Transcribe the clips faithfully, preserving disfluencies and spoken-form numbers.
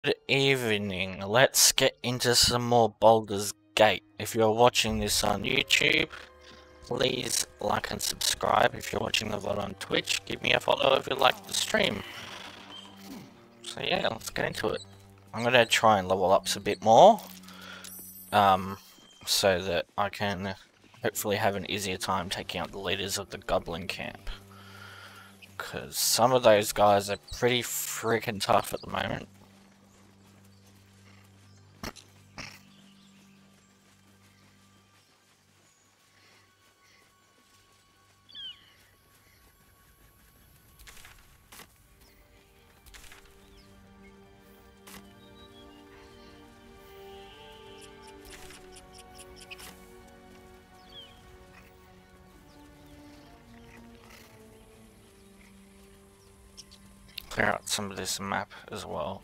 Good evening. Let's get into some more Baldur's Gate. If you're watching this on YouTube, please like and subscribe. If you're watching the V O D on Twitch, give me a follow if you like the stream. So yeah, let's get into it. I'm gonna try and level up a bit more, um, so that I can hopefully have an easier time taking out the leaders of the goblin camp. Because some of those guys are pretty freaking tough at the moment. Clear out some of this map as well.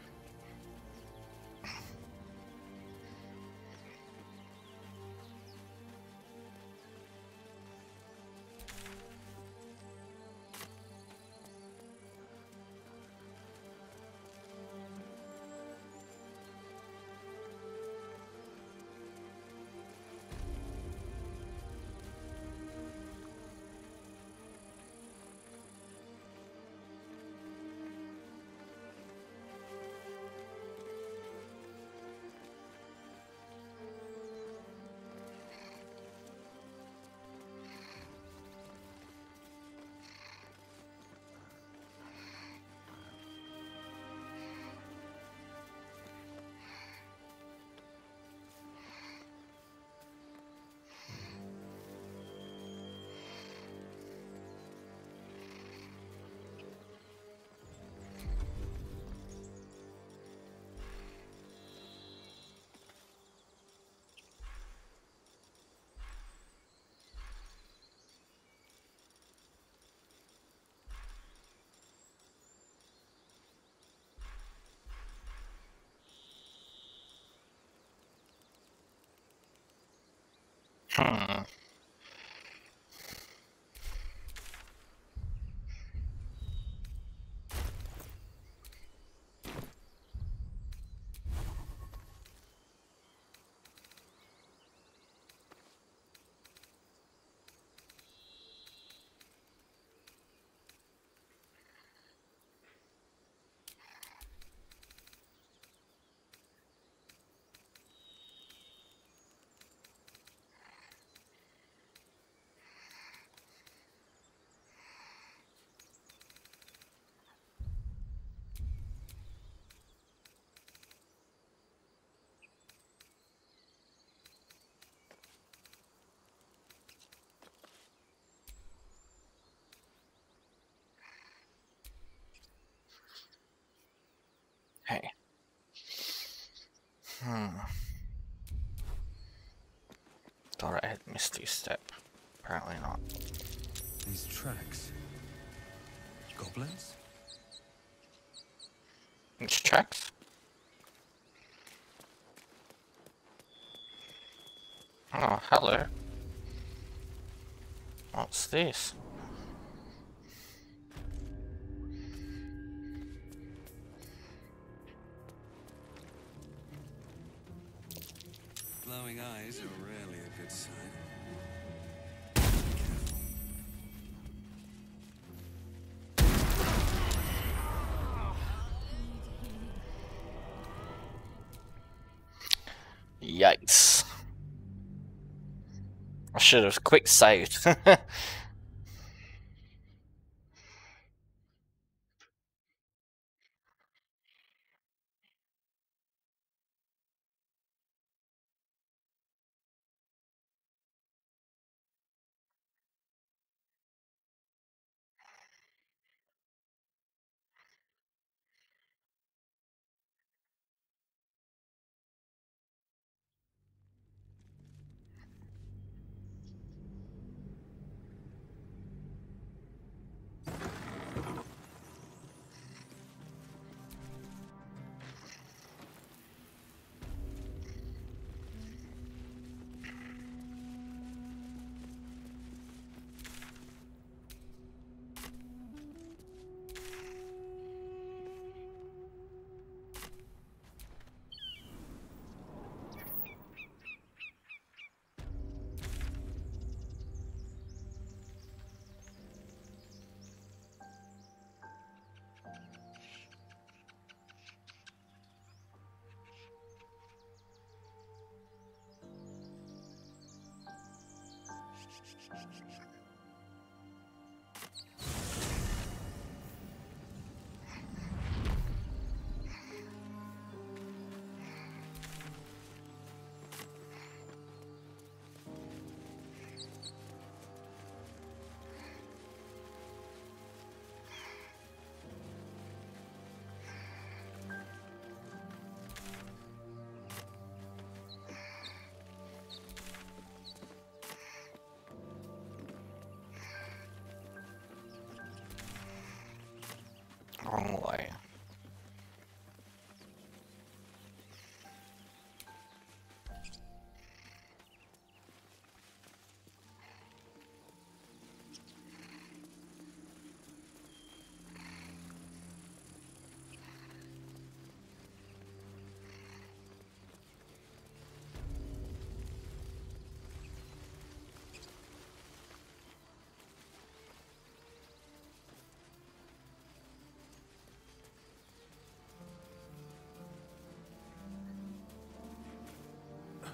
Hmm. Hey. Hmm. Thought I had Misty Step. Apparently not. These tracks. Goblins? Which tracks? Oh, hello. What's this? Glowing eyes are rarely a good sign. Yikes. I should have quick saved.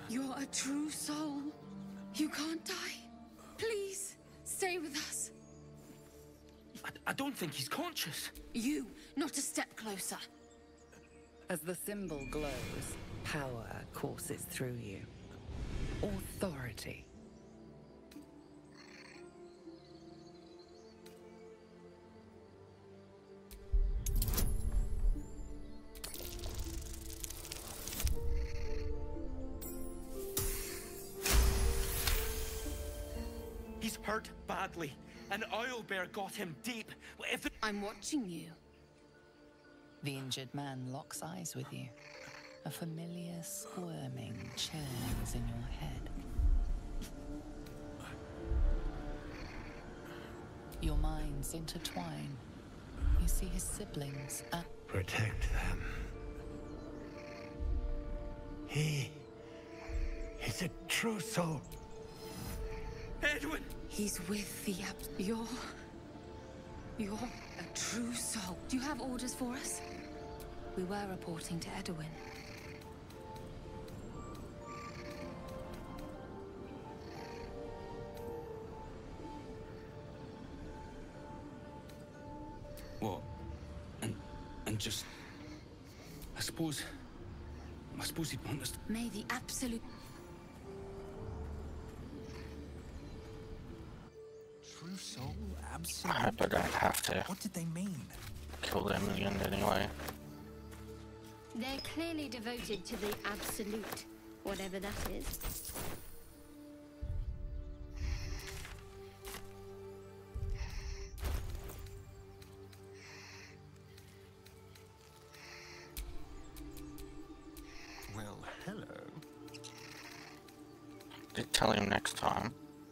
You're a true soul. You can't die. Please, stay with us. I, I don't think he's conscious. You, not a step closer. As the symbol glows, power courses through you. Authority. He's hurt badly. An owlbear got him deep. If the I'm watching you. The injured man locks eyes with you. A familiar squirming churns in your head. Your minds intertwine. You see his siblings at... Protect them. He... He's a true soul. Edwin! He's with the ab... You're... You're a true soul. Do you have orders for us? We were reporting to Edwin. What? And and just I suppose I suppose he'd want us to... May the absolute... True soul? Absolute? I hope I don't have to What did they mean? kill them in the end anyway. They're clearly devoted to the absolute, whatever that is. Well, hello. Did tell him next time.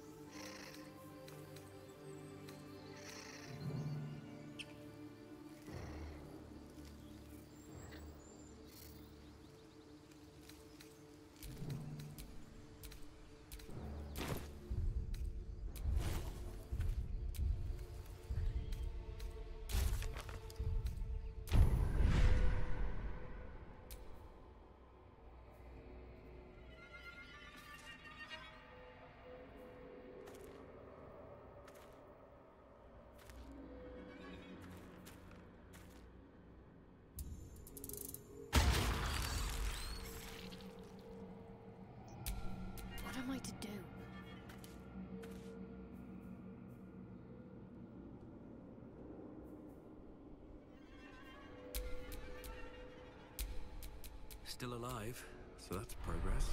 What am I to do? Still alive, so that's progress.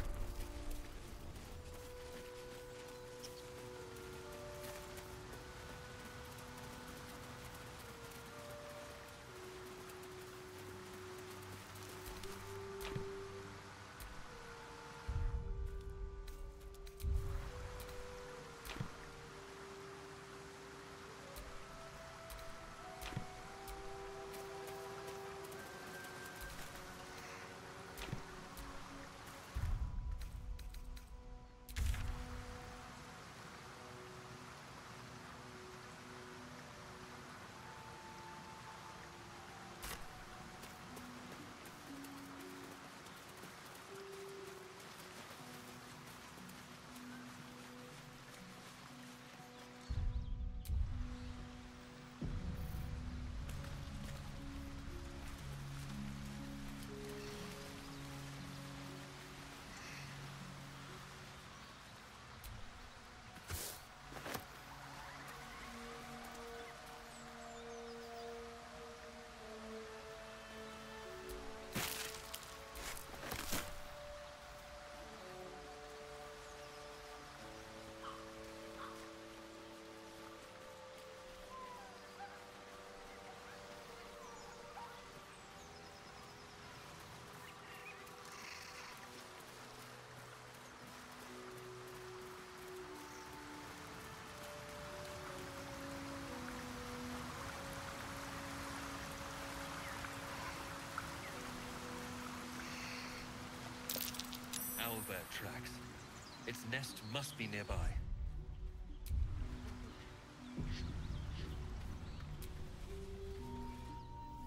Owlbear tracks. Its nest must be nearby.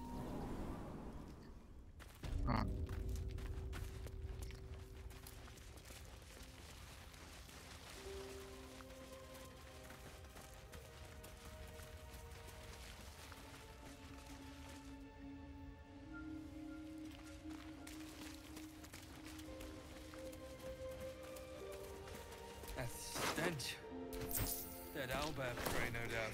Hmm. A stench. Dead owlbear prey, no doubt.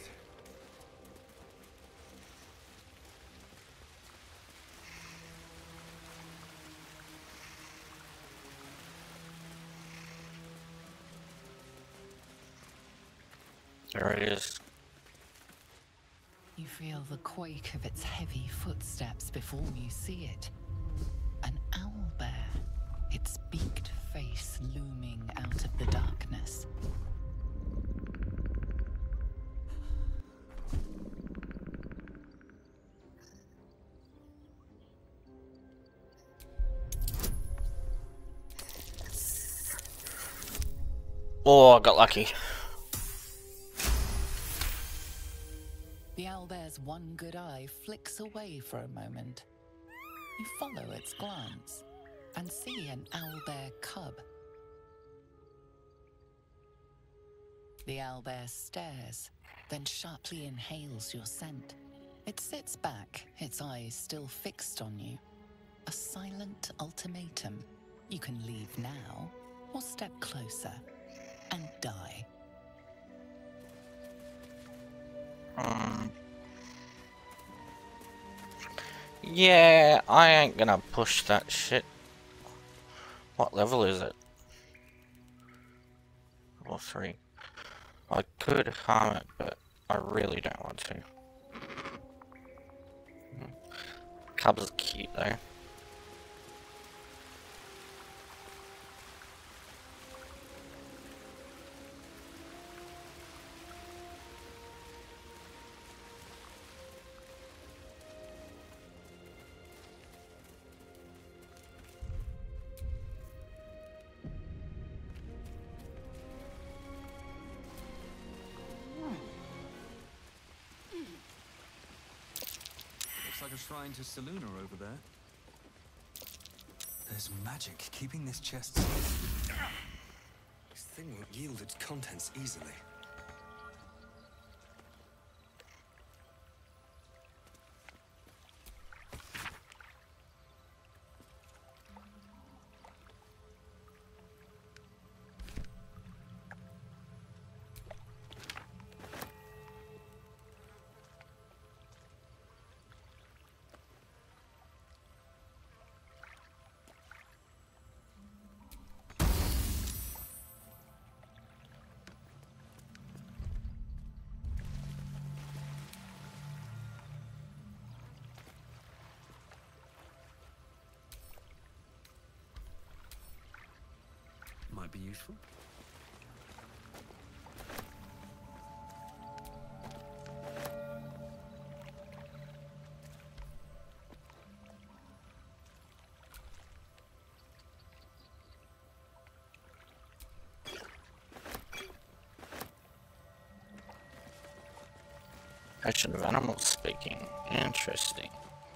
There it is. You feel the quake of its heavy footsteps before you see it. An owlbear, its beaked face looming out of the darkness. Oh, I got lucky. The owlbear's one good eye flicks away for a moment. You follow its glance and see an owlbear cub. The owlbear stares, then sharply inhales your scent. It sits back, its eyes still fixed on you. A silent ultimatum. You can leave now, or step closer and die. Um, yeah, I ain't gonna push that shit. What level is it? Level three. I could harm it, but I really don't want to. Cubs are cute though. Looks like a shrine to Seluna over there. There's magic keeping this chest safe. This thing won't yield its contents easily. Might be useful. Potion of animal speaking. Interesting.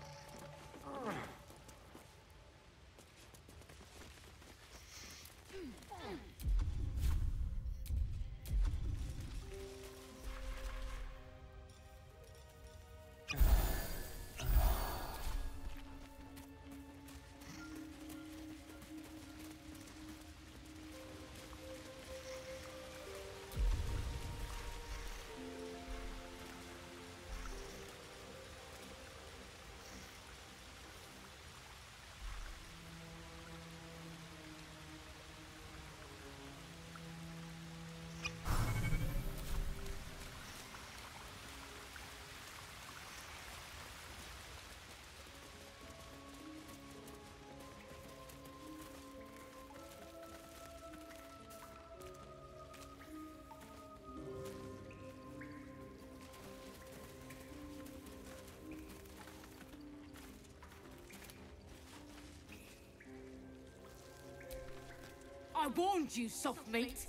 I warned you, soft meat.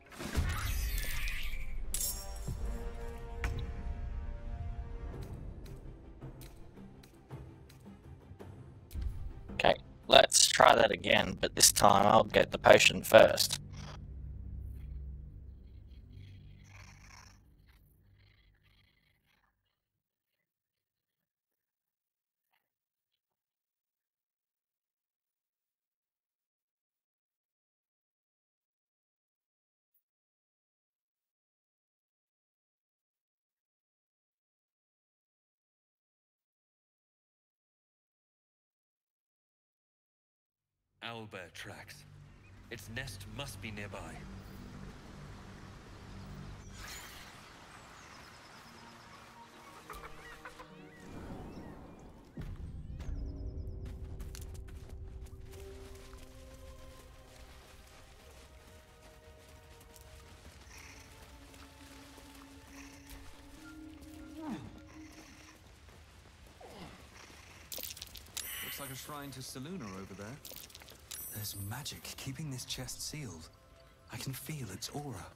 Okay, let's try that again, but this time I'll get the potion first. Owlbear tracks. Its nest must be nearby. Looks like a shrine to Seluna over there. There's magic keeping this chest sealed. I can feel its aura.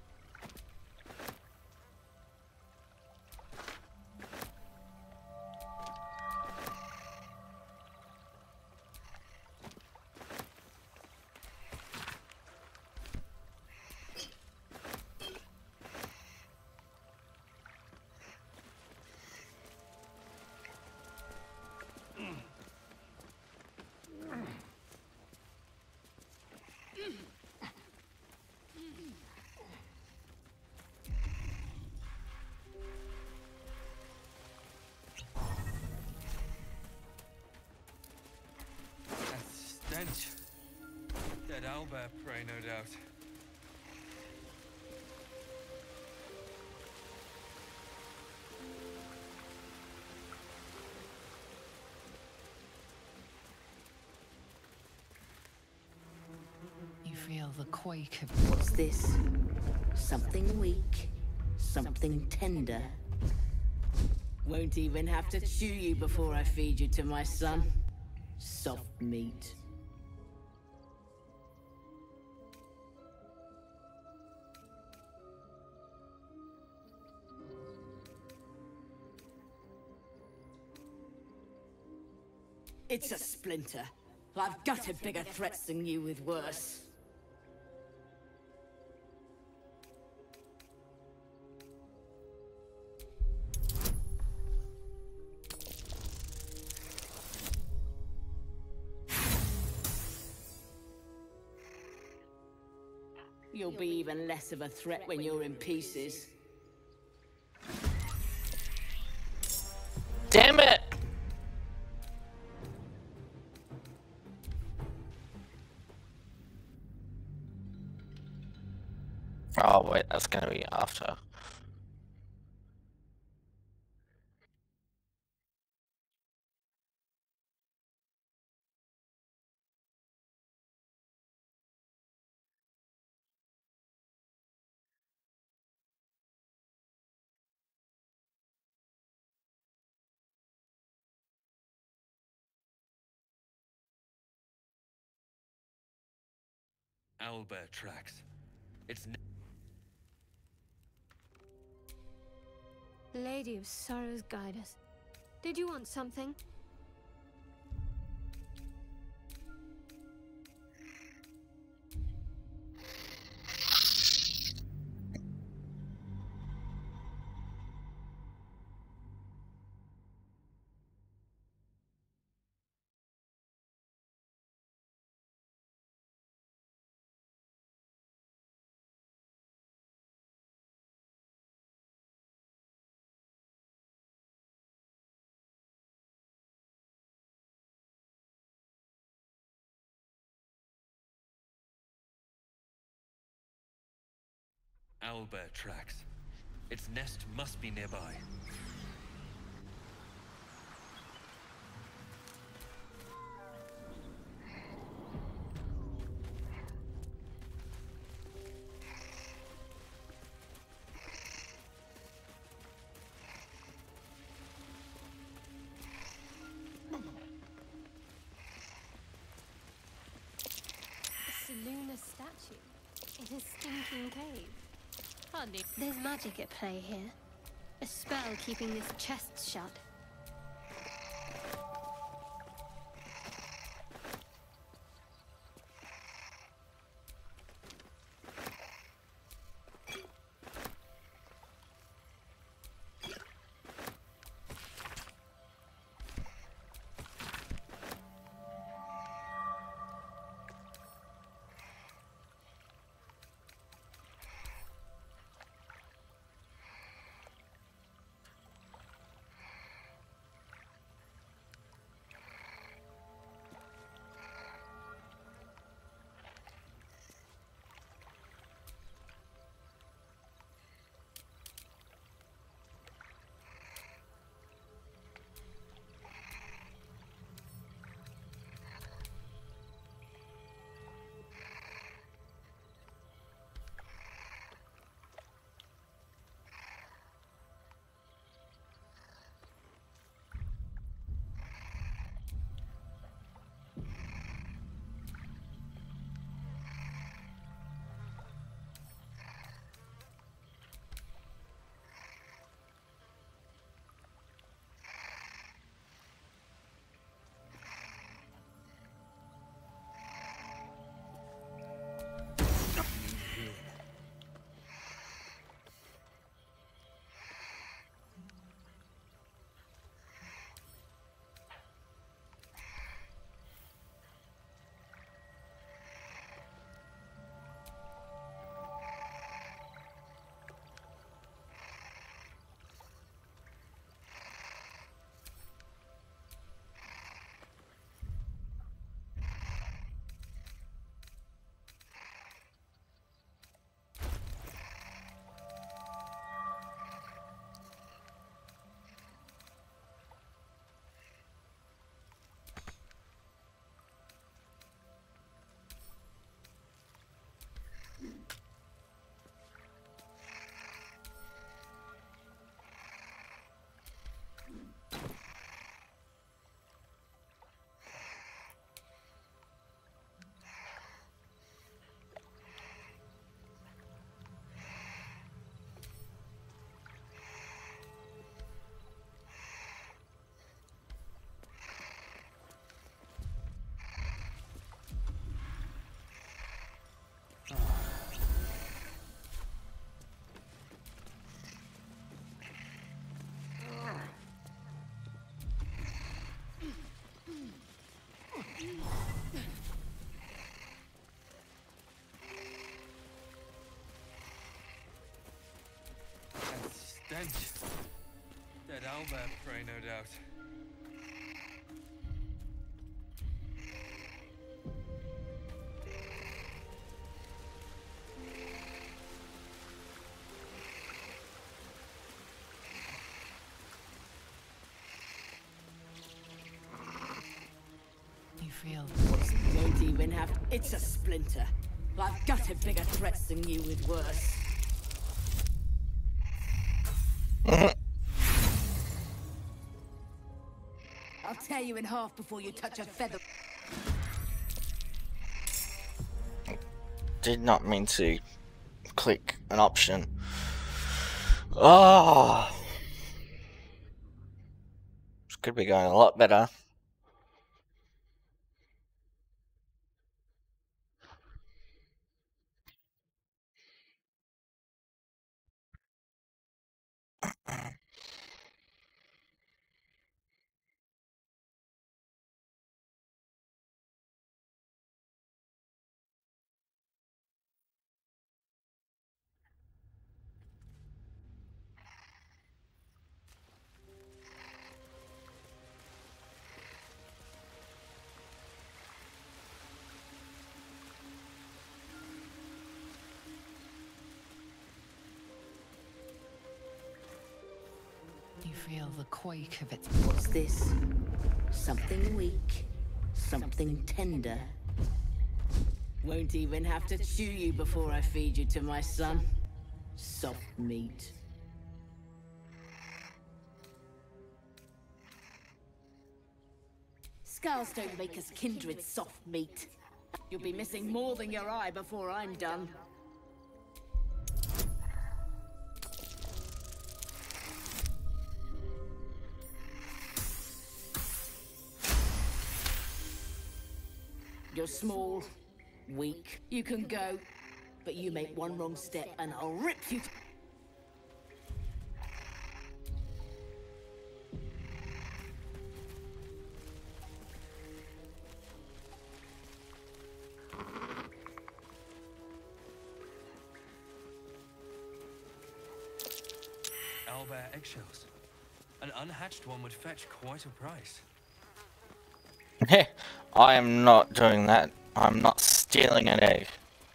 Stench. Dead owlbear prey, no doubt. You feel the quake of... What's this? Something weak, something tender. Won't even have to chew you before I feed you to my son. Soft meat. It's a splinter. I've gutted bigger threats than you with worse. You'll be even less of a threat when you're in pieces. Damn it! Oh wait, that's gonna be after. Owlbear tracks. Its ne- Lady of Sorrows, guide us. Did you want something? Owlbear tracks. Its nest must be nearby. A Seluna statue in a stinking cave. Hardly. There's magic at play here. A spell keeping this chest shut. That stench. Dead owlbear prey, no doubt. You feel Don't even have. It's a splinter. I've gutted bigger threats than you with worse. I'll tear you in half before you touch a feather. Did not mean to click an option. Oh, this could be going a lot better. you feel the quake of its What's this? Something weak, something tender. Won't even have to chew you before I feed you to my son. Soft meat. Skulls don't make us kindred soft meat. You'll be missing more than your eye before I'm done. You're small, weak. You can go, but you make one wrong step and I'll rip you. Owlbear eggshells. An unhatched one would fetch quite a price. I am not doing that. I'm not stealing an egg.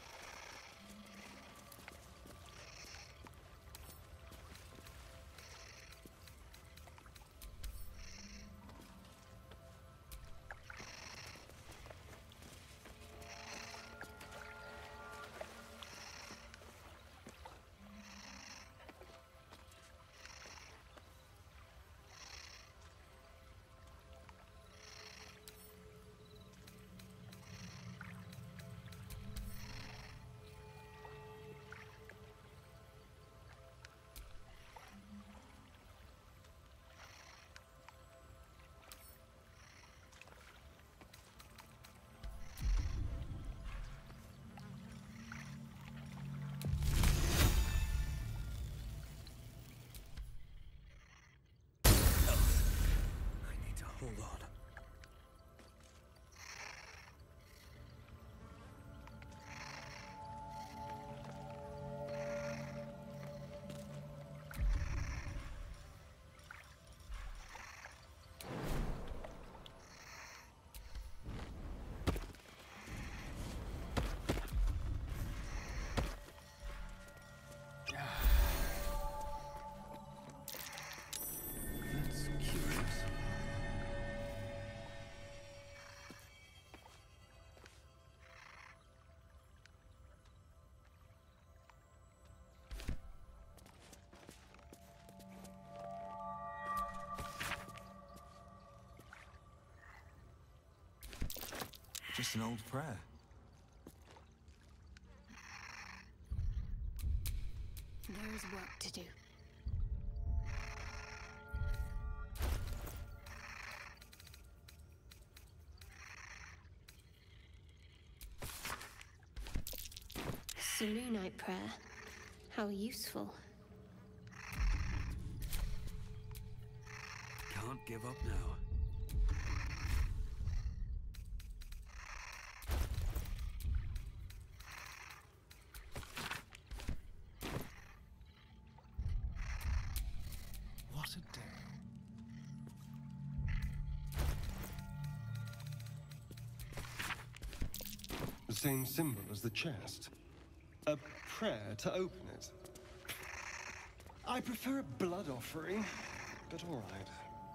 Hold on. That's curious. Just an old prayer. There is work to do. Selûnite prayer. How useful. Can't give up now. The same symbol as the chest. A prayer to open it. I prefer a blood offering, but all right.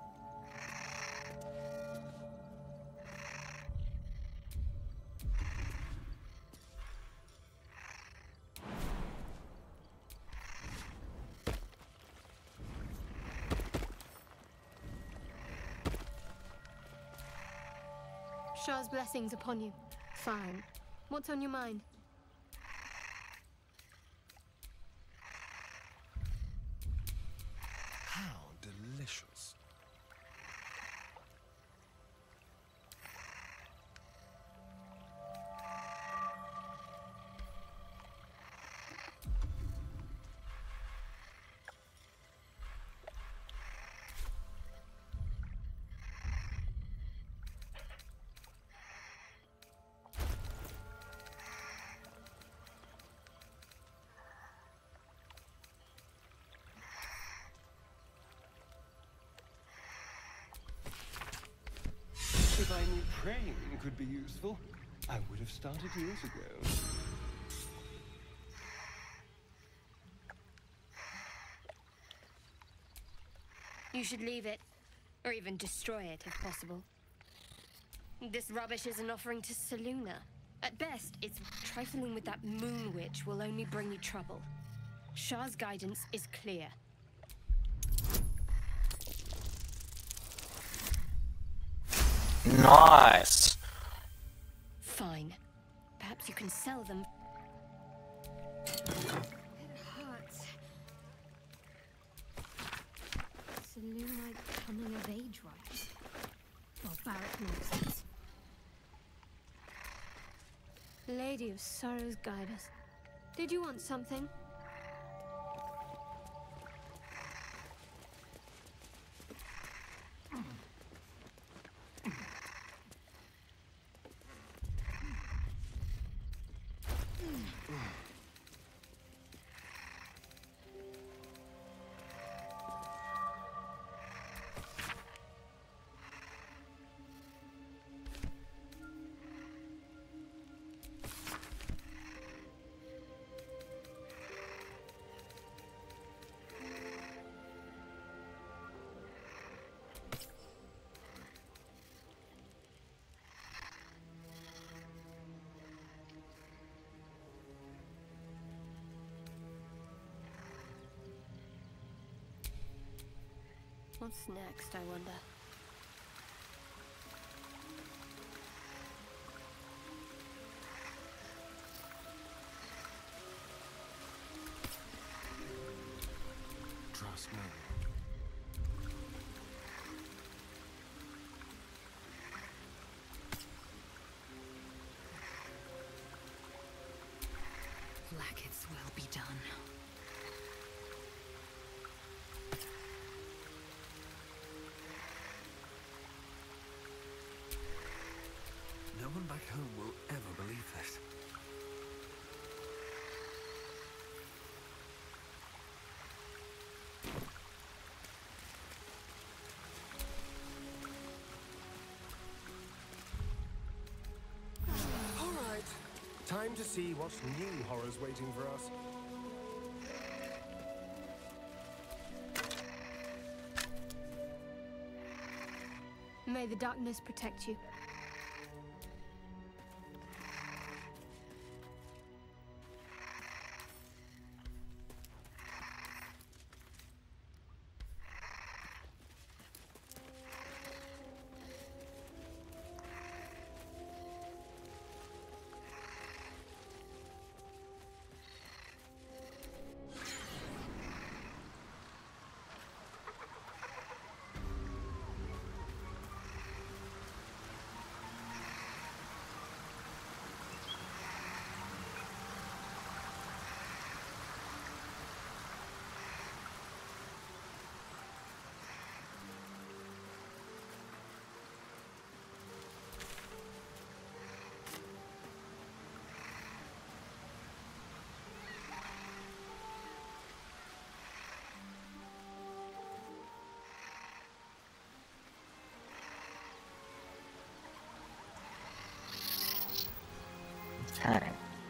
Shah's blessings upon you. Fine. What's on your mind? How delicious. If I knew praying could be useful, I would have started years ago. You should leave it, or even destroy it if possible. This rubbish is an offering to Selûne. At best, it's trifling with that moon witch will only bring you trouble. Shah's guidance is clear. Nice. Fine. Perhaps you can sell them. It hurts. Selûne coming of age, right? Barbaric nonsense. Lady of Sorrows, guide us. Did you want something? What's next, I wonder? Trust me. Blackets will be done. No one back home will ever believe this. All right. Time to see what new horror's waiting for us. May the darkness protect you. Okay.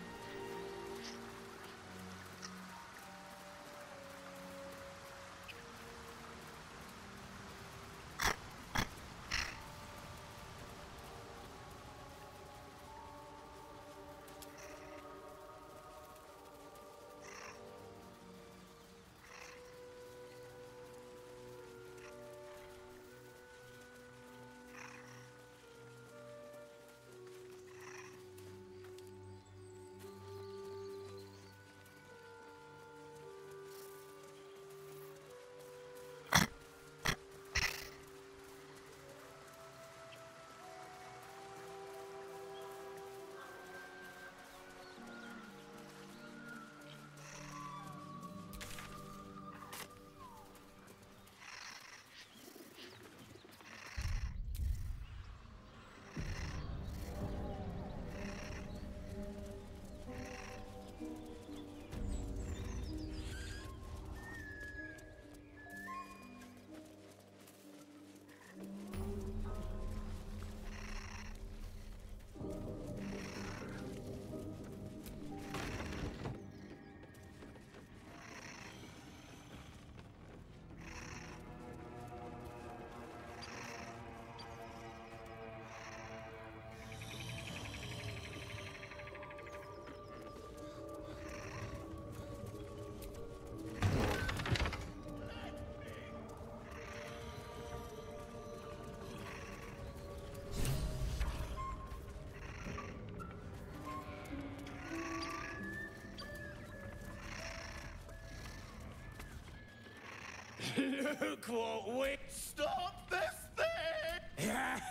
Look what we... Stop this thing!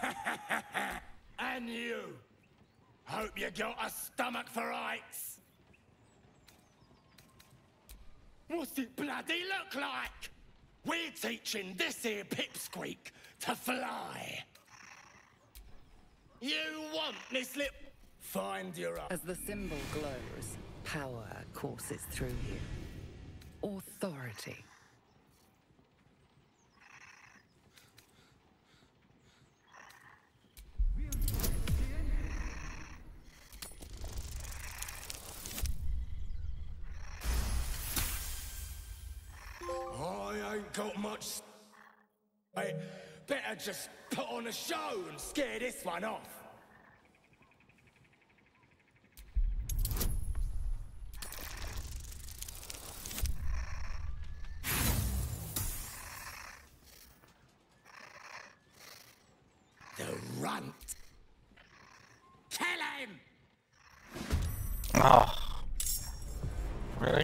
And you! Hope you got a stomach for heights! What's it bloody look like? We're teaching this here pipsqueak to fly! You want this lip? Find your own. As the symbol glows, power courses through you. Authority. I ain't got much. I better just put on a show and scare this one off. The runt. Kill him! Oh. Really?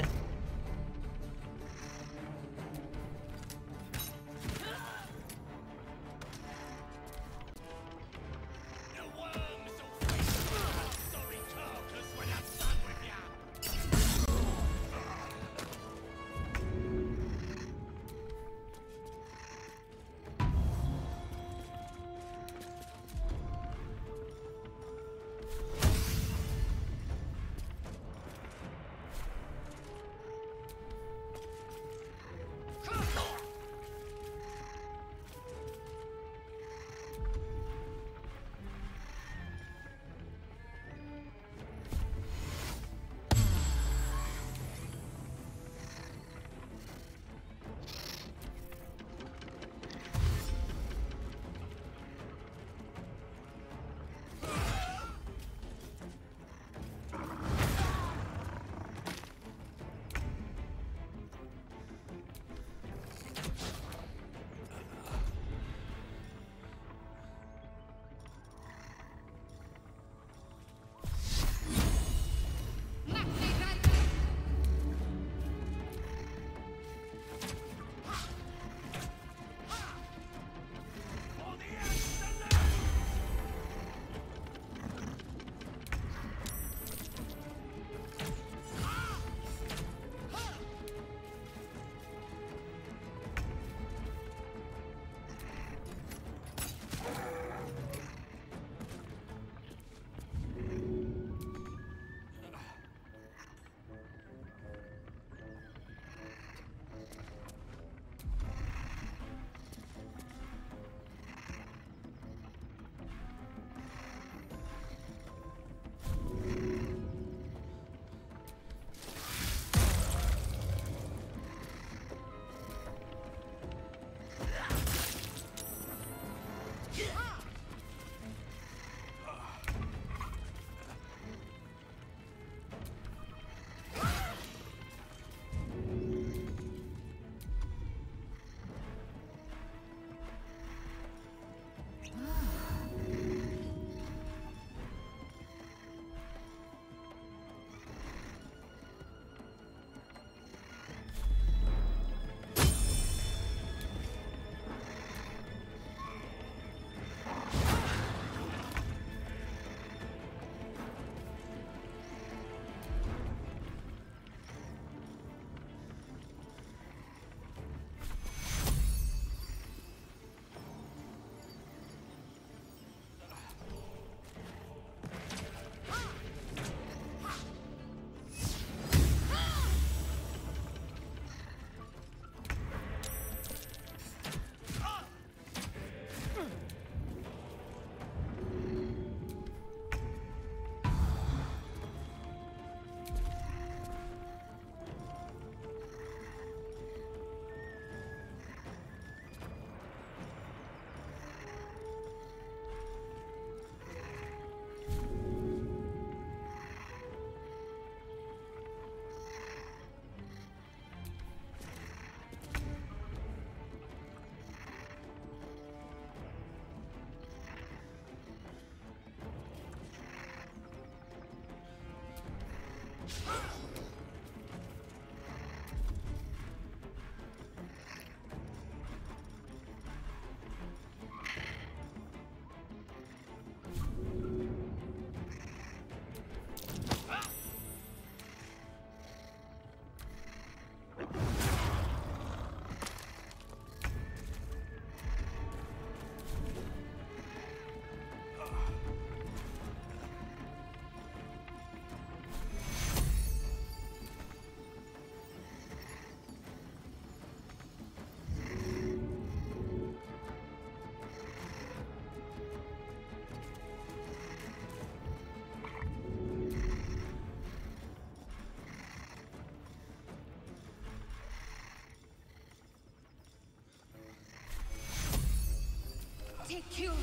Take you.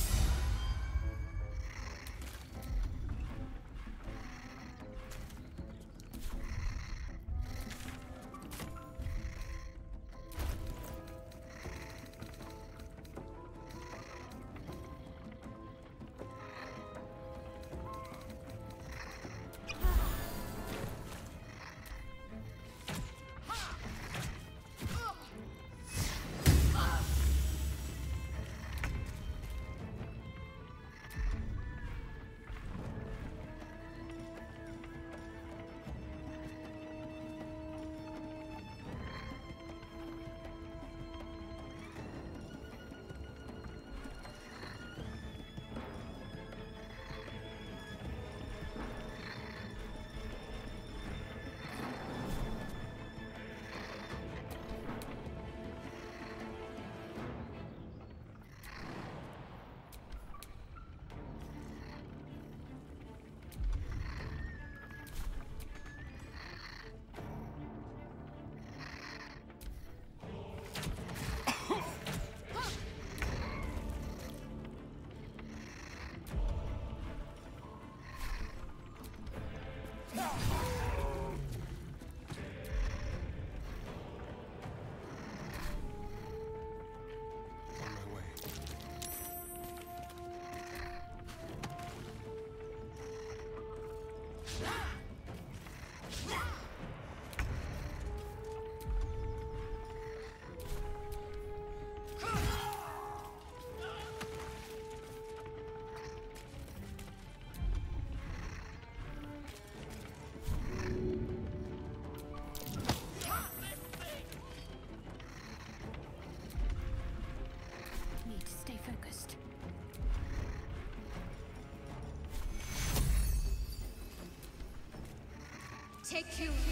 Take you.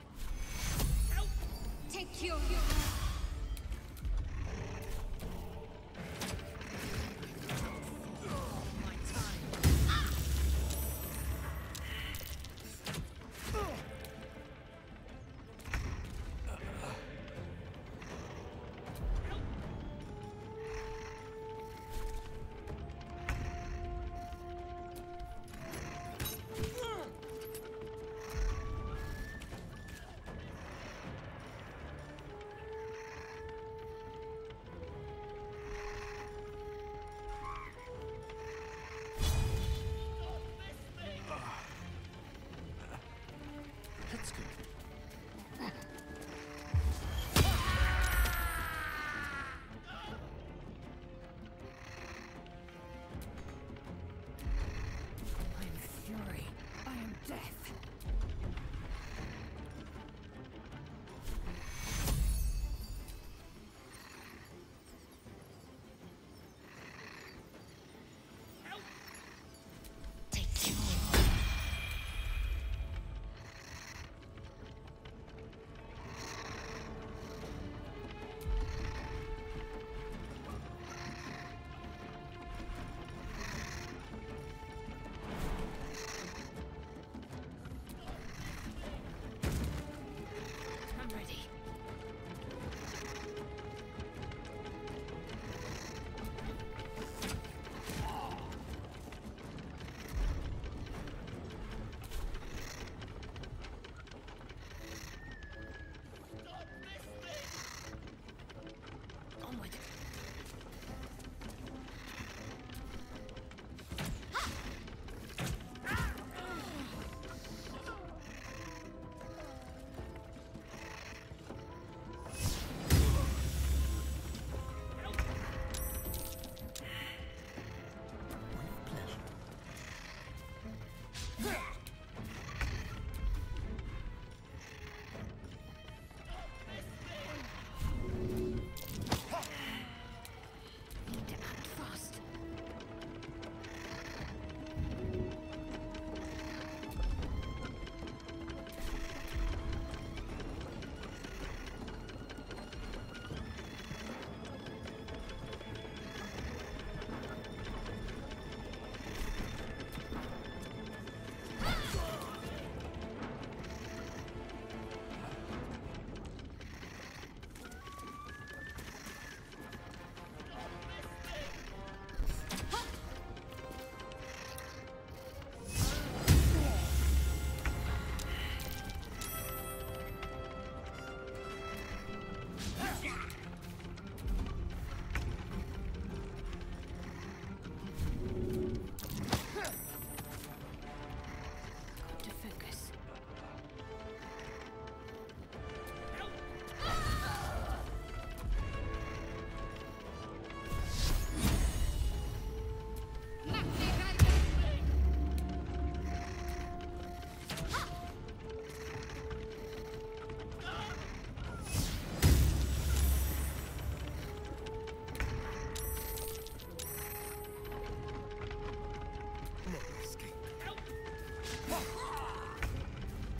Take you.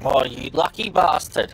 Oh, you lucky bastard.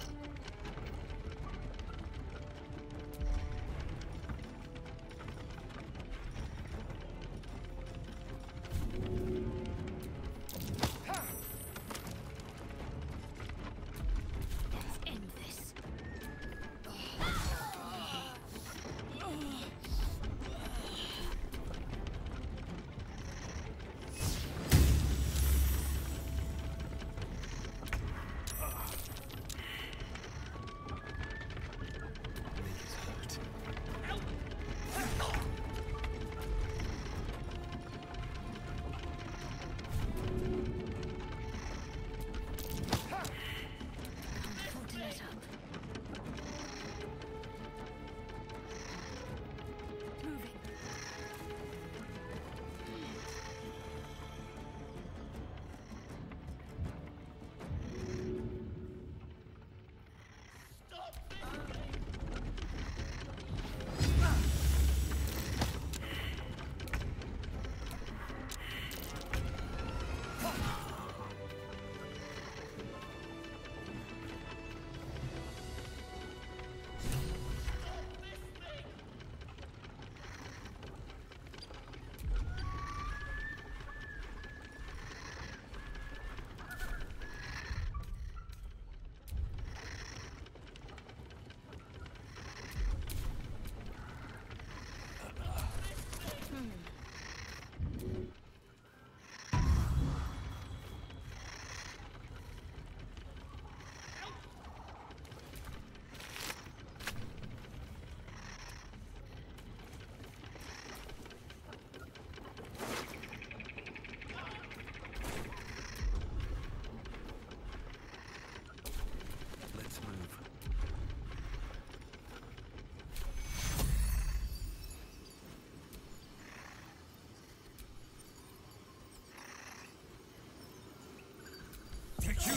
Take you!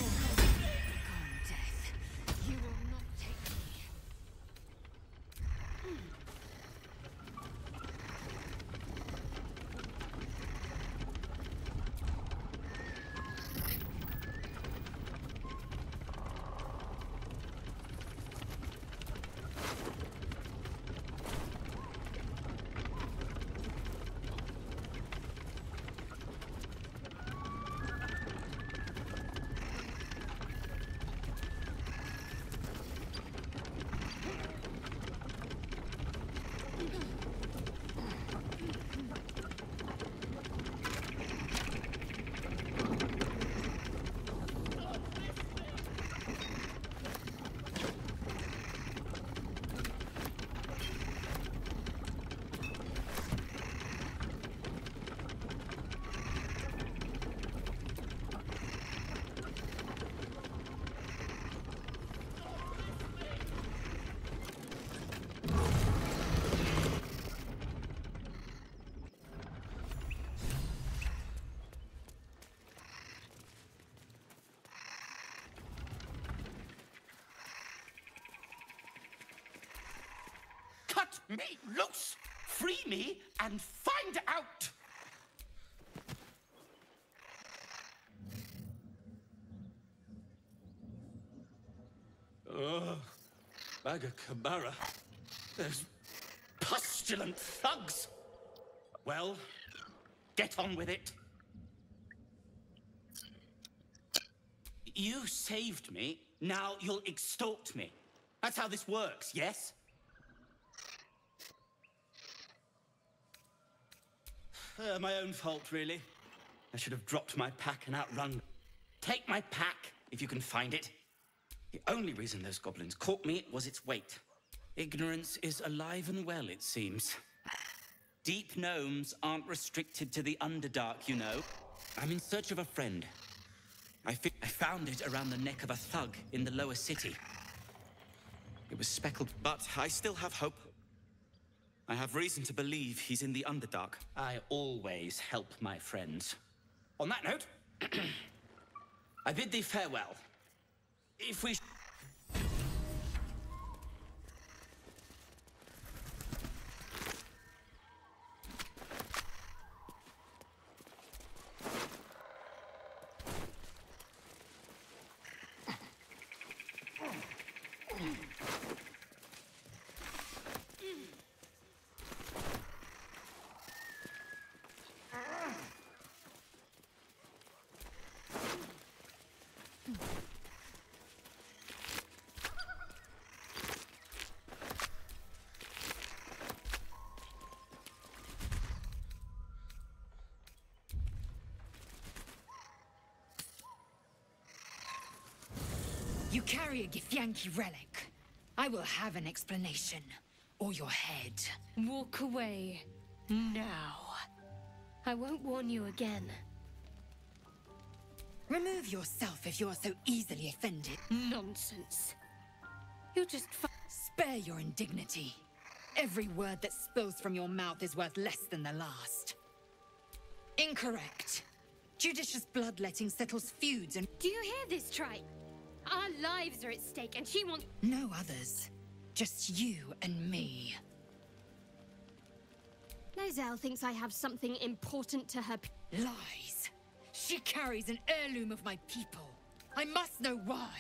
Begone, death. You will not take me. Cut me loose! Free me and find out! Ugh. Bagacamara. Those pestilent thugs! Well, get on with it. You saved me, now you'll extort me. That's how this works, yes? Uh, my own fault, really. I should have dropped my pack and outrun. Take my pack, if you can find it. The only reason those goblins caught me was its weight. Ignorance is alive and well, it seems. Deep gnomes aren't restricted to the Underdark, you know. I'm in search of a friend. I, fi I found it around the neck of a thug in the lower city. It was speckled, but I still have hope. I have reason to believe he's in the Underdark. I always help my friends. On that note, I bid thee farewell. If we... You carry a Githyanki relic. I will have an explanation. Or your head. Walk away. Now. I won't warn you again. Remove yourself if you are so easily offended. Nonsense. You'll just f- Spare your indignity. Every word that spills from your mouth is worth less than the last. Incorrect. Judicious bloodletting settles feuds and- Do you hear this, Trite? Our lives are at stake and she wants- No others. Just you and me. Lae'zel thinks I have something important to her p- Lies. She carries an heirloom of my people. I must know why.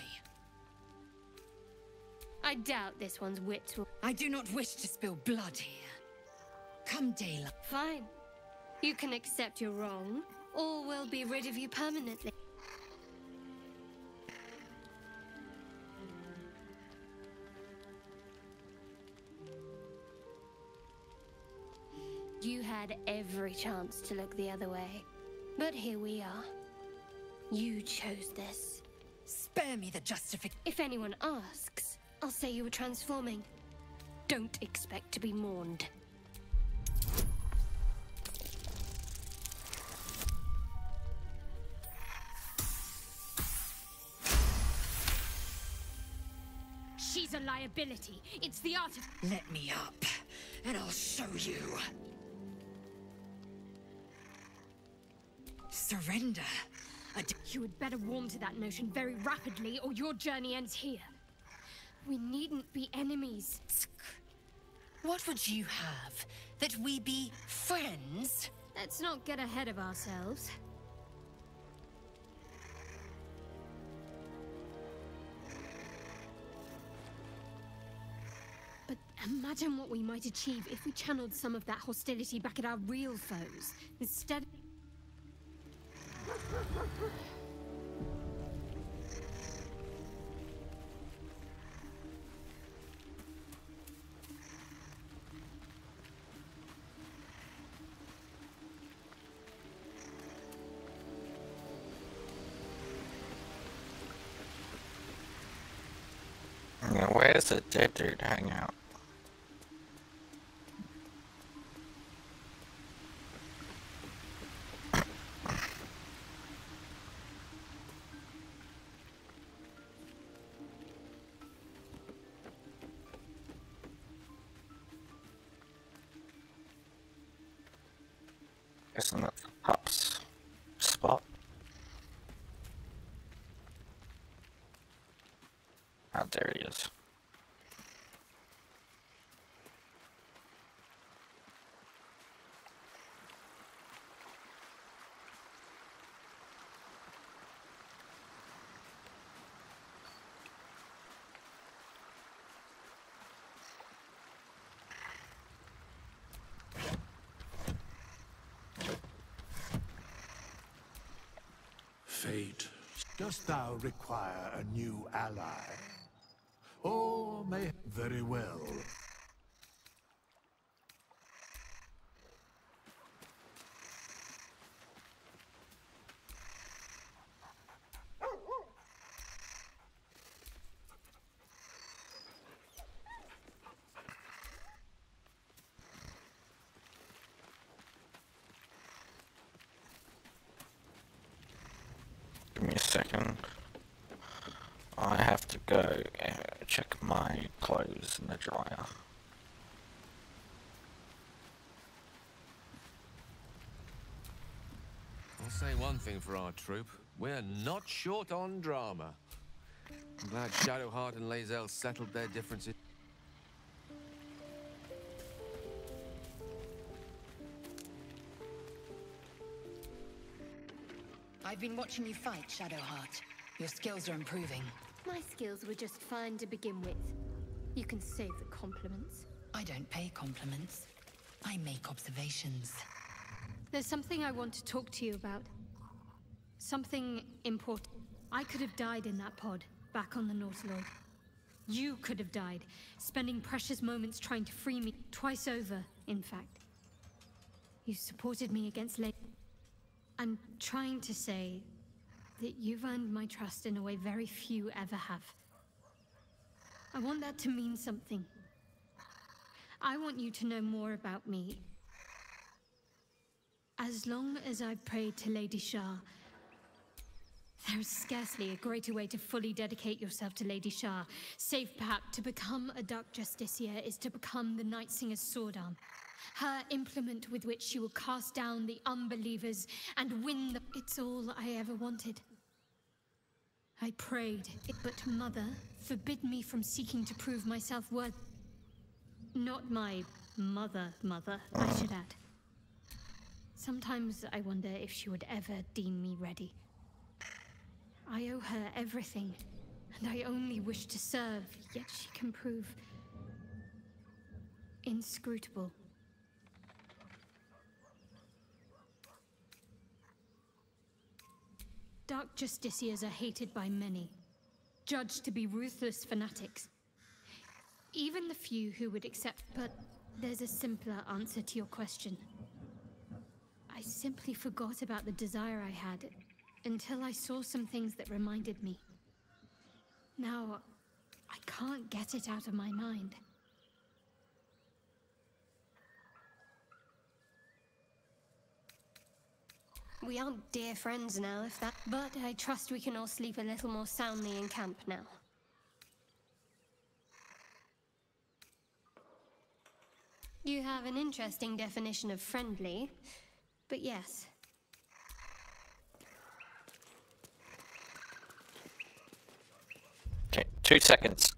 I doubt this one's wits will- I do not wish to spill blood here. Come daylight. Fine. You can accept you're wrong, or we'll be rid of you permanently. You had every chance to look the other way. But here we are. You chose this. Spare me the justification. If anyone asks, I'll say you were transforming. Don't expect to be mourned. She's a liability. It's the art of- Let me up, and I'll show you. Surrender. A d You had better warm to that notion very rapidly, or your journey ends here. We needn't be enemies. What would you have? That we be friends? Let's not get ahead of ourselves. But imagine what we might achieve if we channeled some of that hostility back at our real foes, instead. Now, where does the dead dude hang out? Isn't that the pup's spot? Ah, there he is. Fate. Dost thou require a new ally? Or may... Very well. Give me a second. I have to go uh, check my clothes in the dryer. I'll say one thing for our troop. We're not short on drama. I'm glad Shadowheart and Lae'zel settled their differences. I've been watching you fight, Shadowheart. Your skills are improving. My skills were just fine to begin with. You can save the compliments. I don't pay compliments. I make observations. There's something I want to talk to you about. Something important. I could have died in that pod, back on the Nautiloid. You could have died, spending precious moments trying to free me, twice over, in fact. You supported me against Le- I'm trying to say that you've earned my trust in a way very few ever have. I want that to mean something. I want you to know more about me. As long as I've prayed to Lady Shah, there is scarcely a greater way to fully dedicate yourself to Lady Shah, save perhaps to become a Dark Justiciar is to become the Night Singer's sword arm. Her implement with which she will cast down the unbelievers and win the... It's all I ever wanted. I prayed, but Mother forbid me from seeking to prove myself worth. Not my mother, mother, I should add. Sometimes I wonder if she would ever deem me ready. I owe her everything, and I only wish to serve, yet she can prove inscrutable. Dark Justiciars are hated by many, judged to be ruthless fanatics. Even the few who would accept, but there's a simpler answer to your question. I simply forgot about the desire I had until I saw some things that reminded me. Now, I can't get it out of my mind. We aren't dear friends now, if that... But I trust we can all sleep a little more soundly in camp now. You have an interesting definition of friendly, but yes. Okay, two seconds.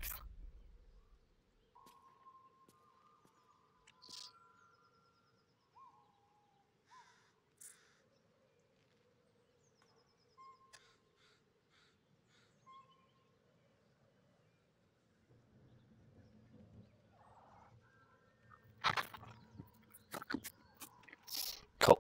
Cool.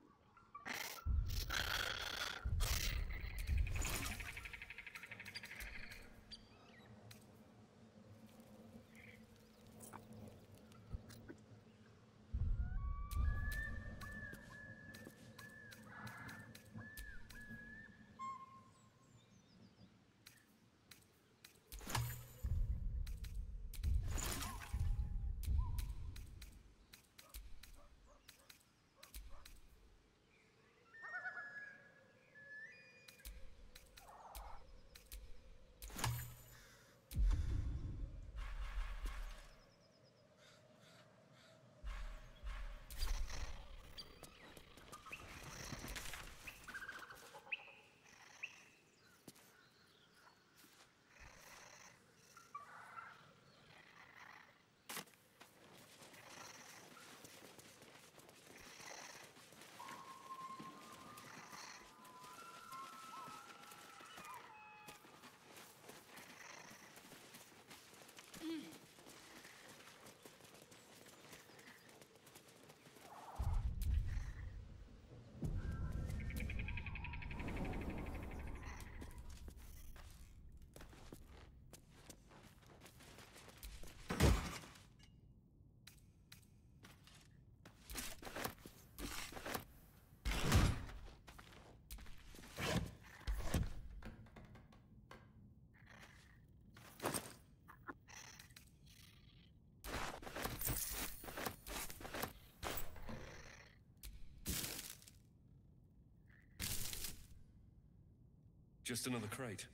Just another crate.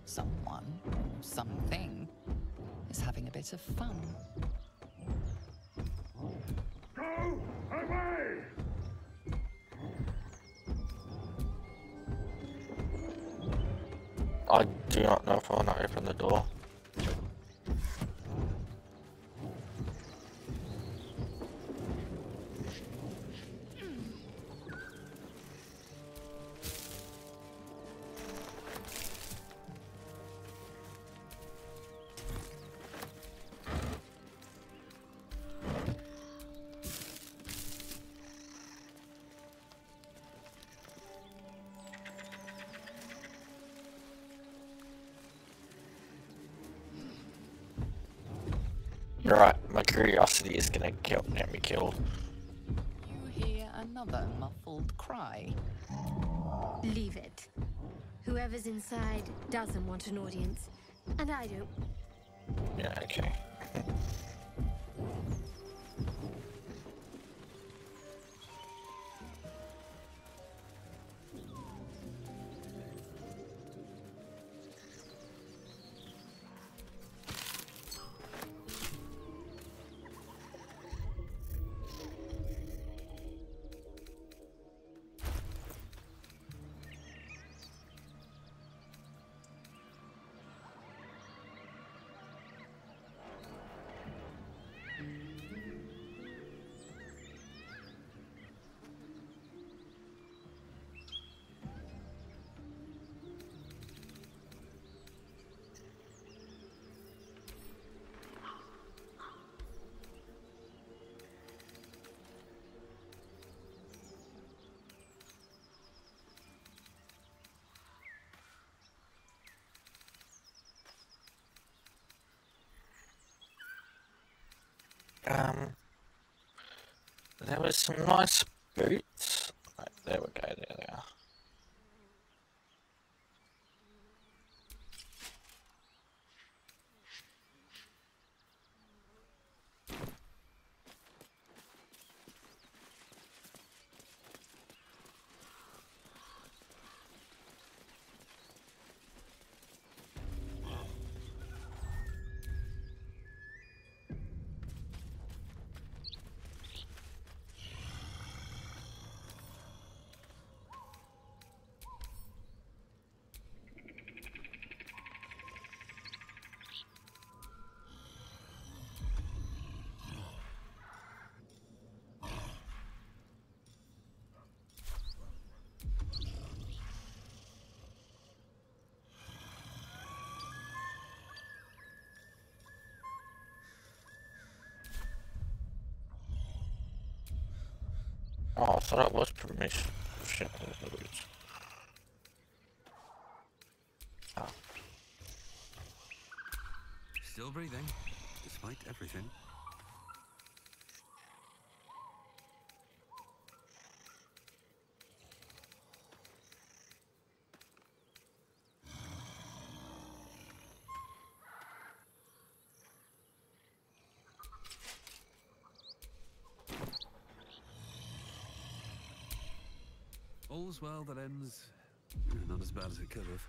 someone or something is having a bit of fun. Go away! I do not know if I want to open the door. You're right, my curiosity is gonna kill, get me killed. You hear another muffled cry. Leave it. Whoever's inside doesn't want an audience, and I don't. Yeah, okay. Um, there was some nice boots. Right, there we go, there they are. Oh, I thought it was permission. Shit, oh. Still breathing, despite everything. All's well that ends not as bad as it could have.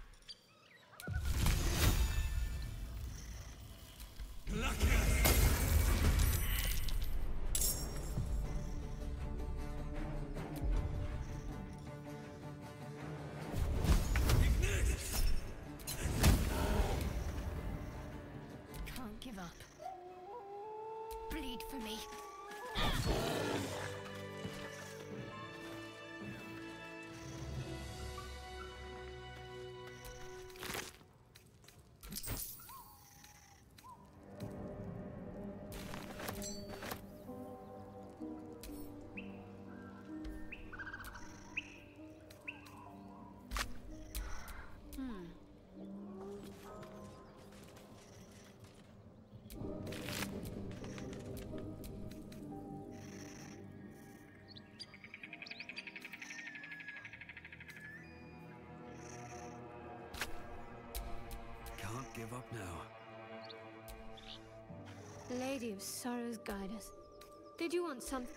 Can't give up. Bleed for me. Can't give up now. Lady of Sorrows, guide us. Did you want some?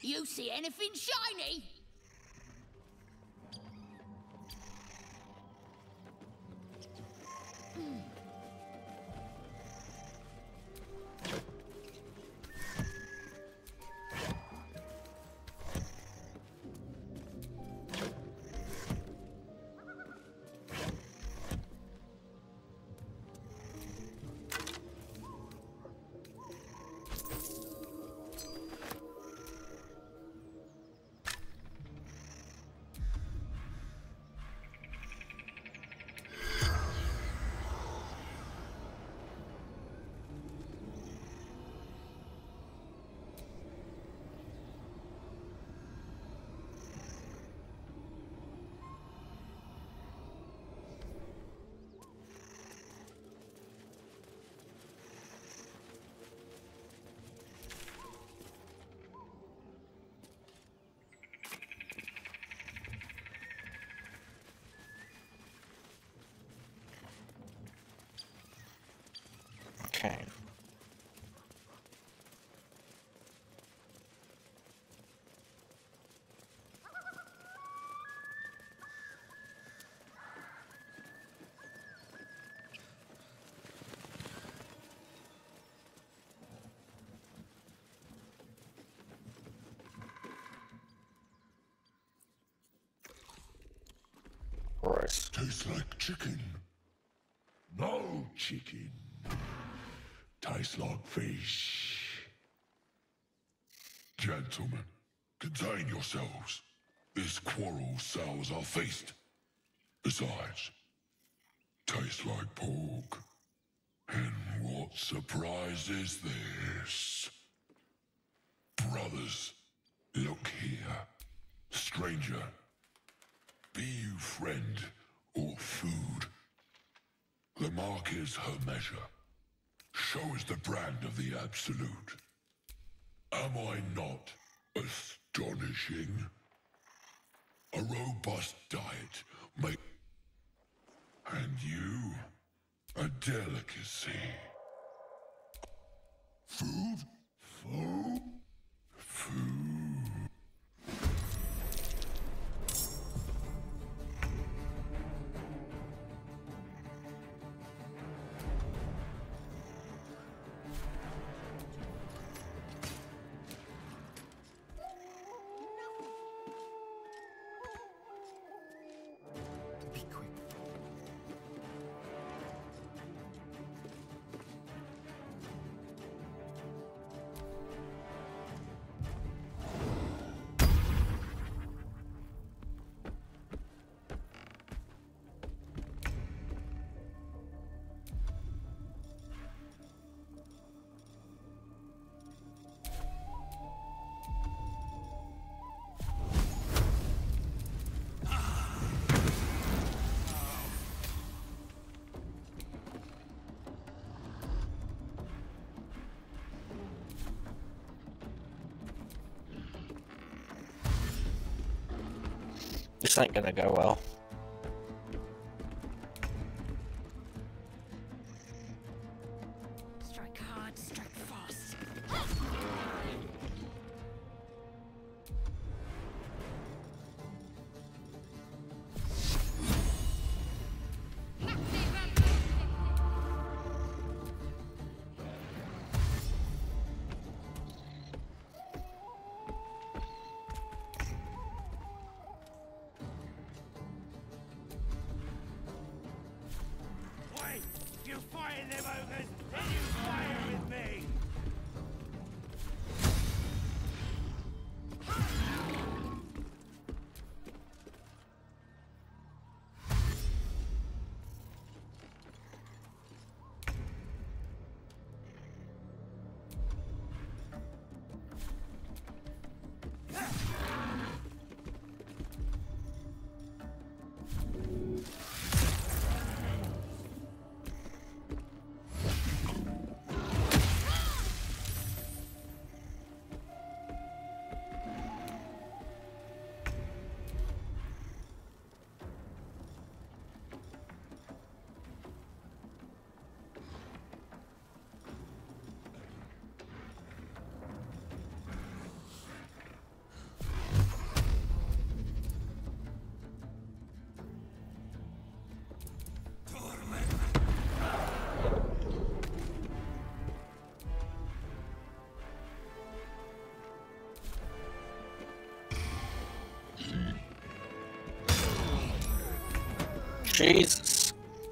You see anything shiny? Okay. Right. Tastes like chicken. No chicken. Tastes like fish. Gentlemen, contain yourselves. This quarrel sours our feast. Besides, tastes like pork. And what surprise is this? Brothers, look here. Stranger, be you friend or food? The mark is her measure. Show is the brand of the absolute. Am I not astonishing? A robust diet may... And you, a delicacy. Food? Food? Food. This ain't gonna go well. Strike hard, strike fast. You fire them ogres, then you fire with me! Jesus.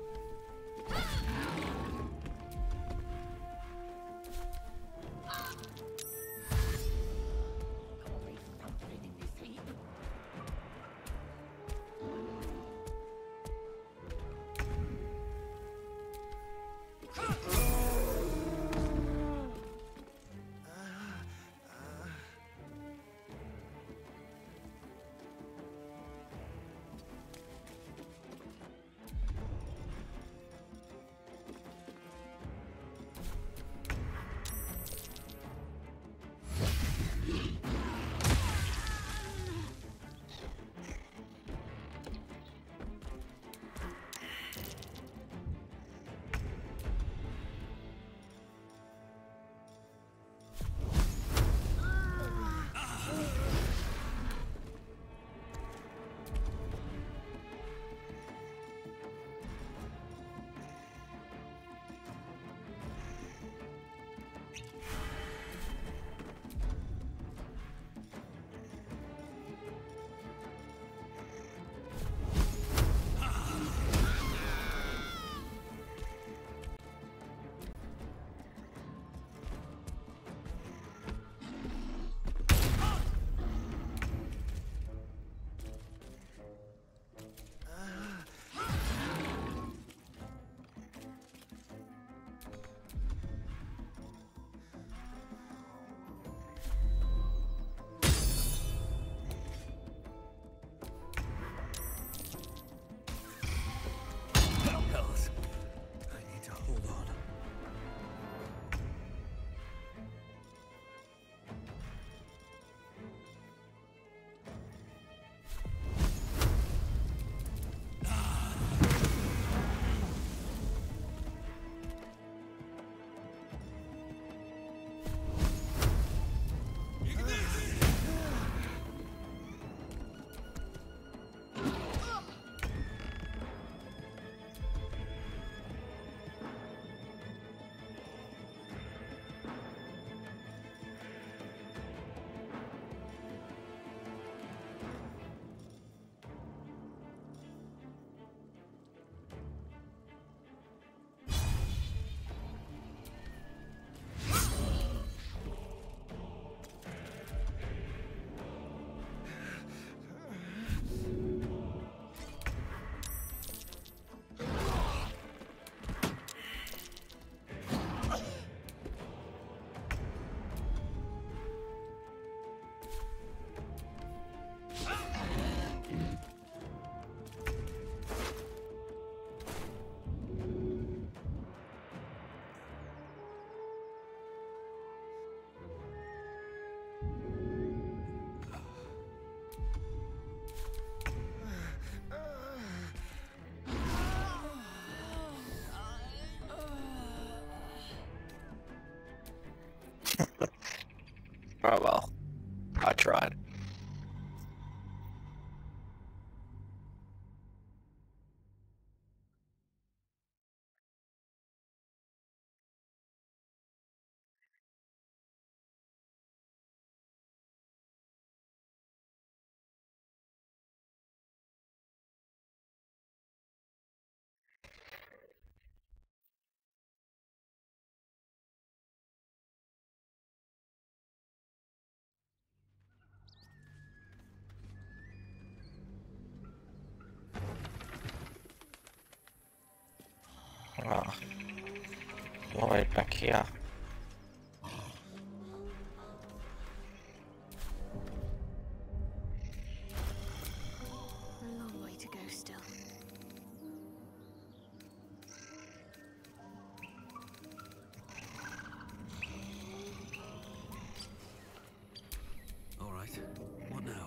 Oh well, I tried. Oh, all the way back here. A long way to go still. All right. What now?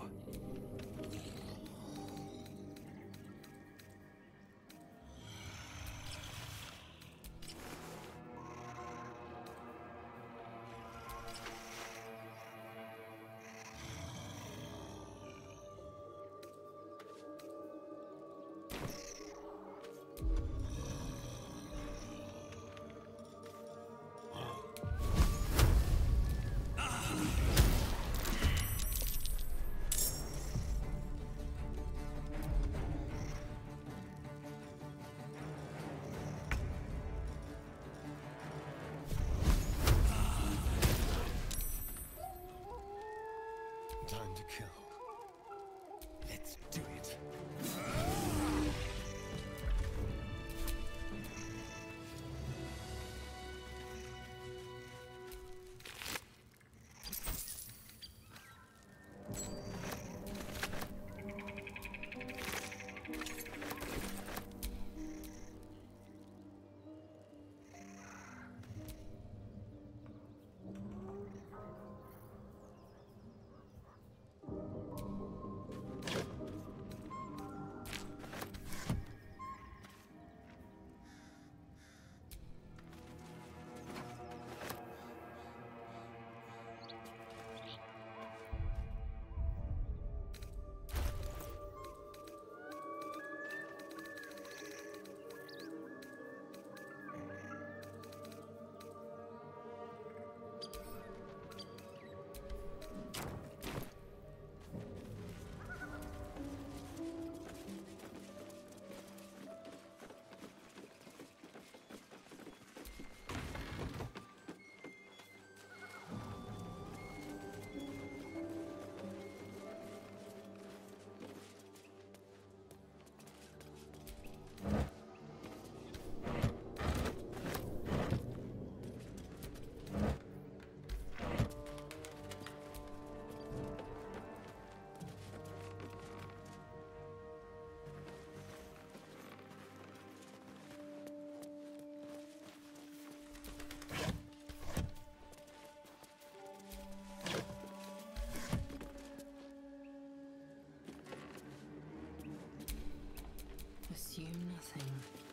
Assume nothing.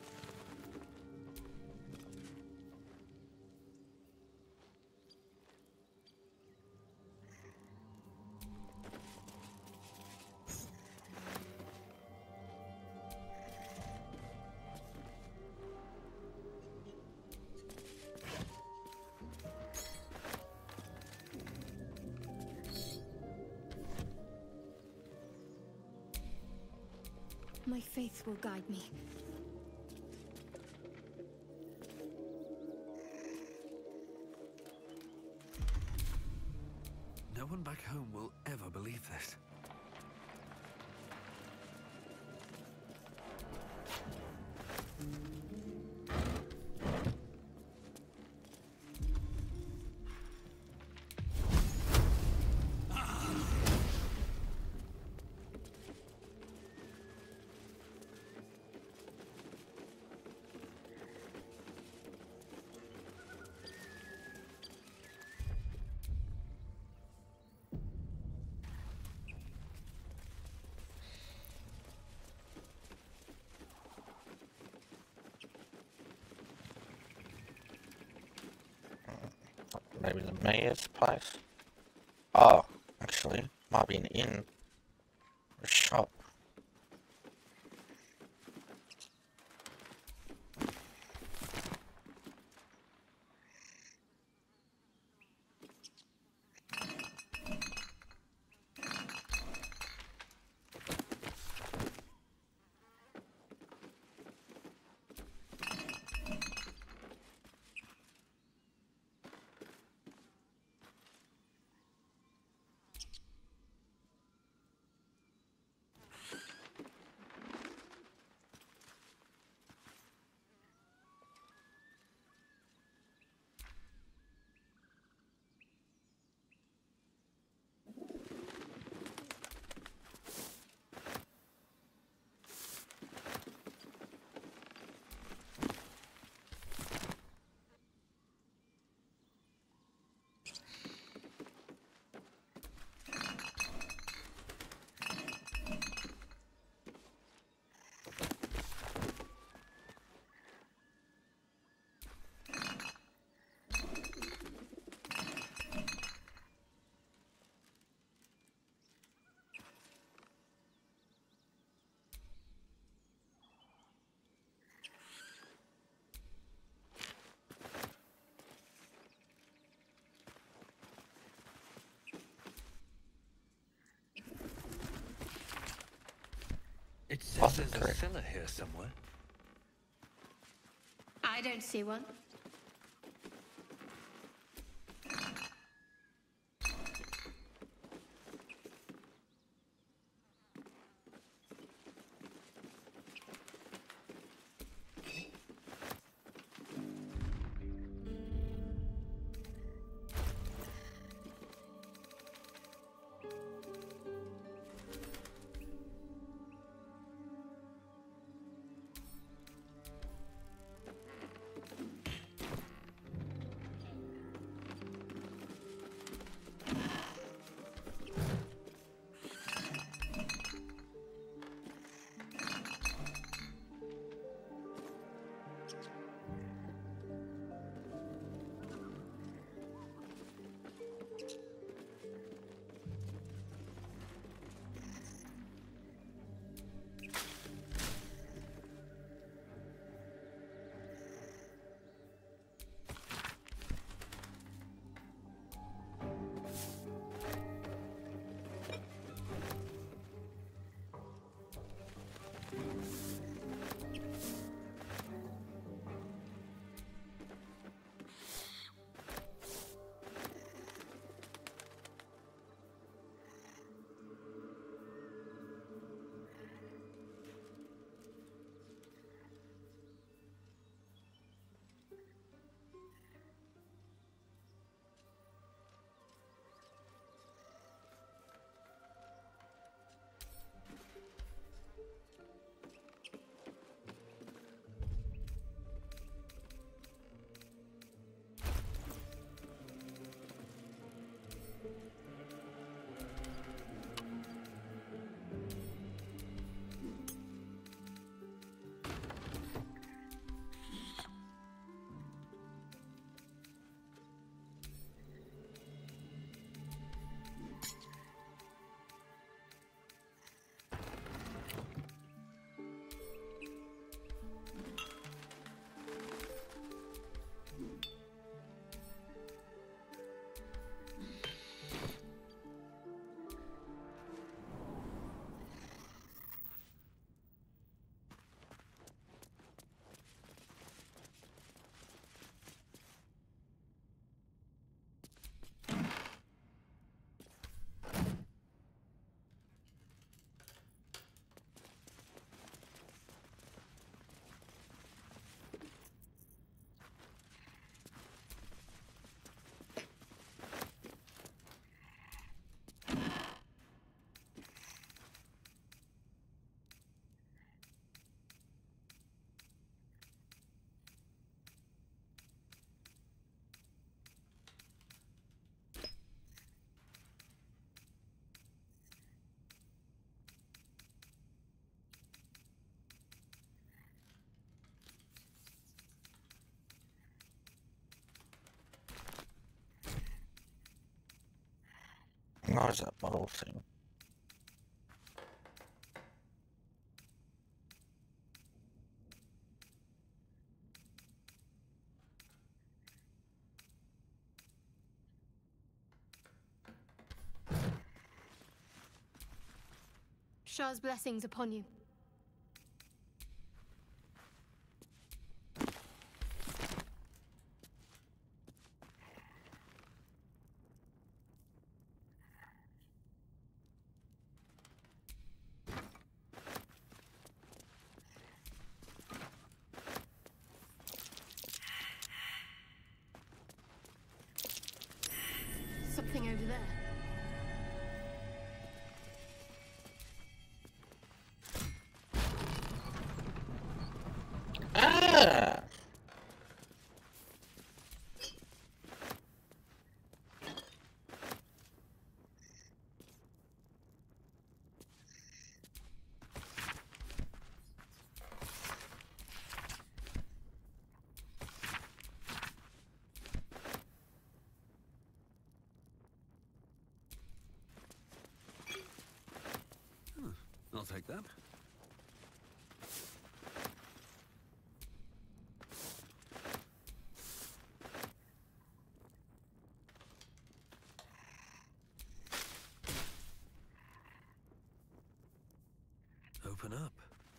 My faith will guide me. No one back home will ever believe this. Maybe the mayor's place? Oh, actually, might be an inn. Or a shop. It says there's a cellar here somewhere. I don't see one. What is that bottle thing? Shah's blessings upon you. Something over there. Ah! I'll take that. Open up.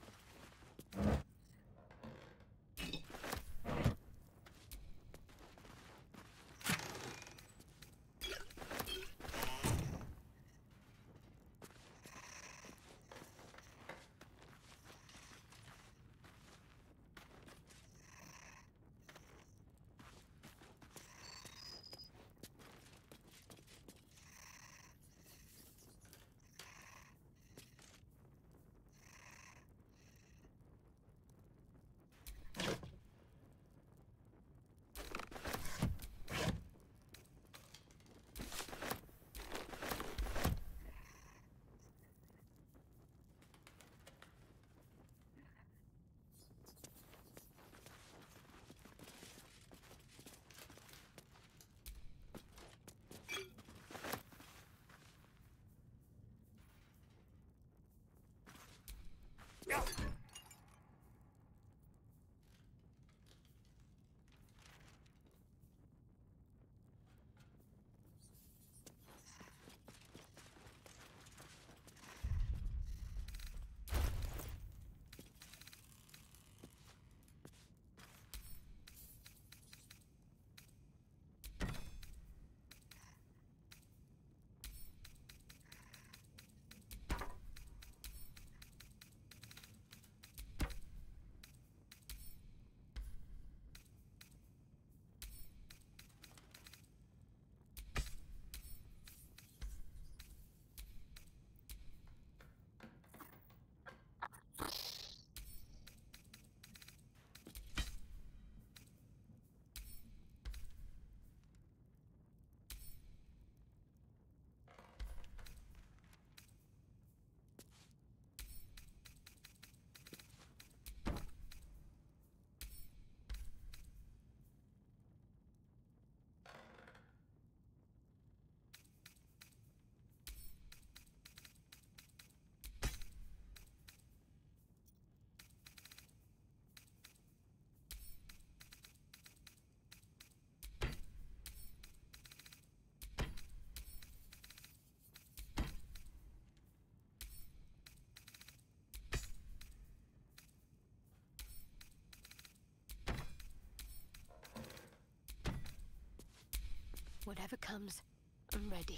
Whatever comes, I'm ready.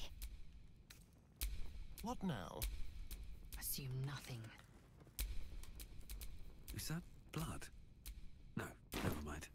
What now? Assume nothing. Is that blood? No, never mind.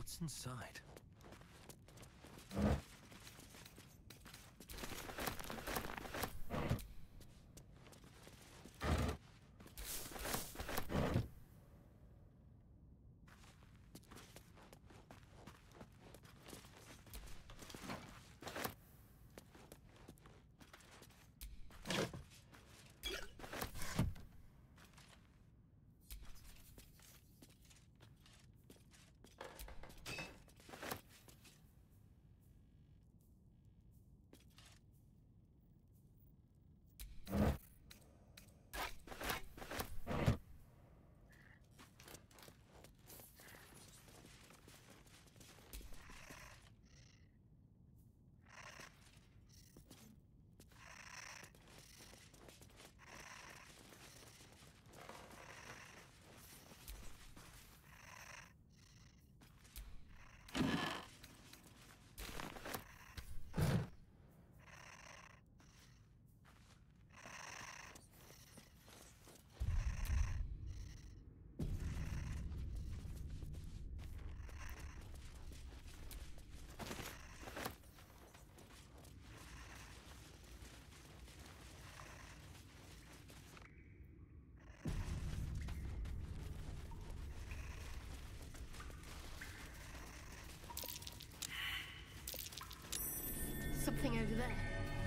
What's inside? Something over there.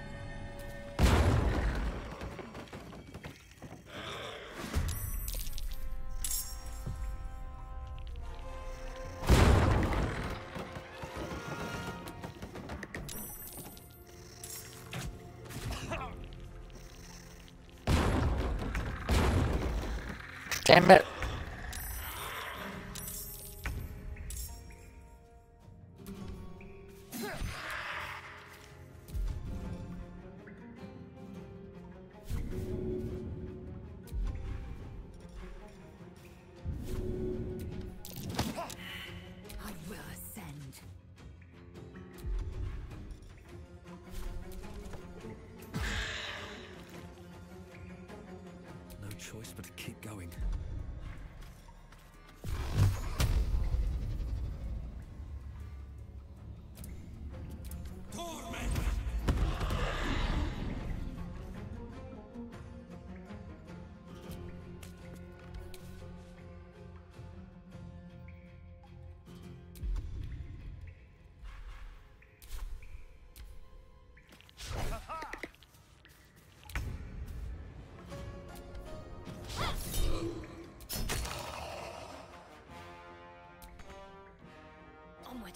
Damn it. Choice but to keep going. Onward.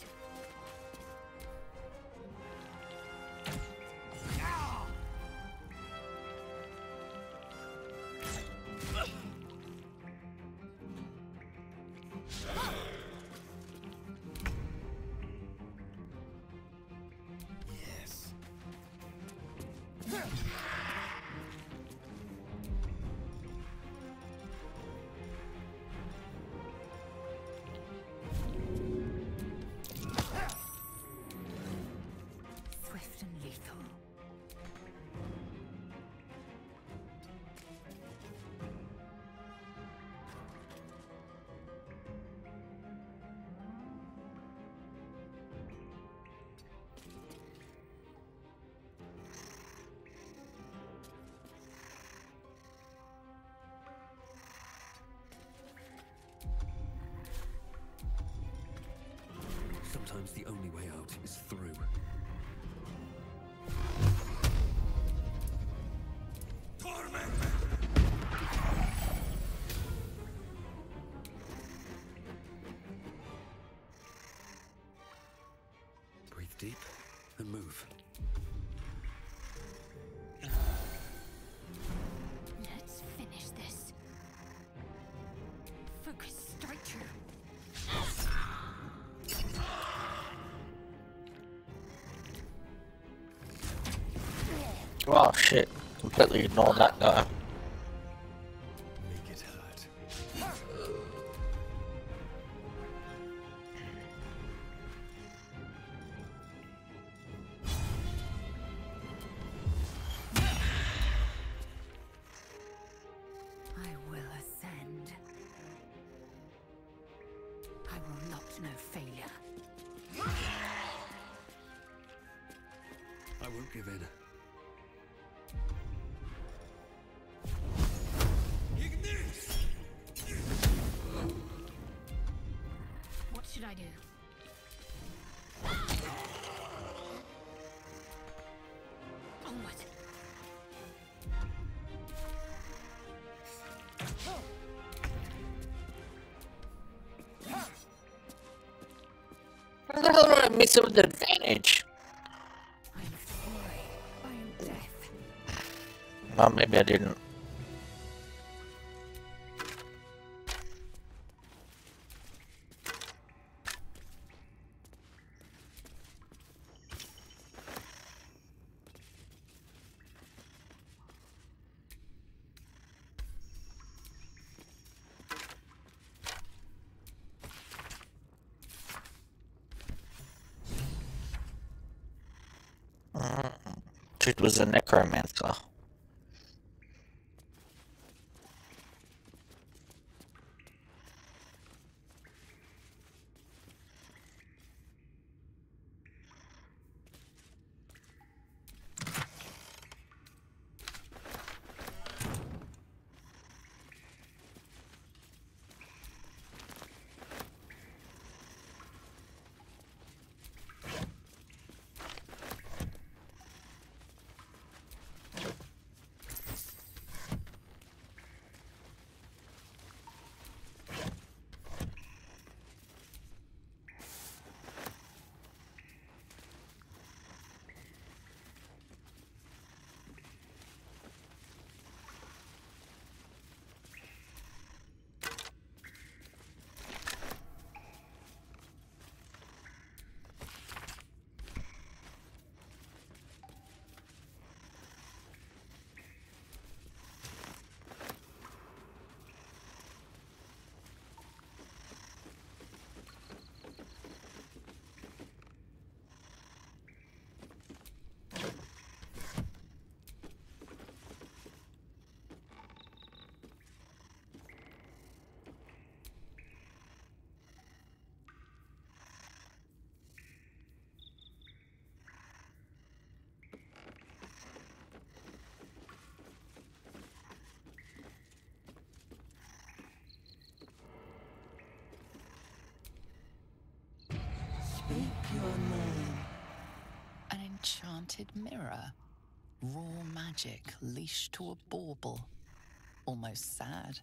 Yes. Swift and lethal. Sometimes the only way out is through. Breathe deep and move. Let's finish this. Focus, straight true. Oh shit, completely ignored that guy. Make it hurt. I will ascend. I will not know failure. I won't give in. What should I do? Onward. How the hell did I miss it with advantage? I am fury. I am death. Oh, maybe I didn't. It was a necromancer. Speak your name. An enchanted mirror. Raw magic leashed to a bauble. Almost sad.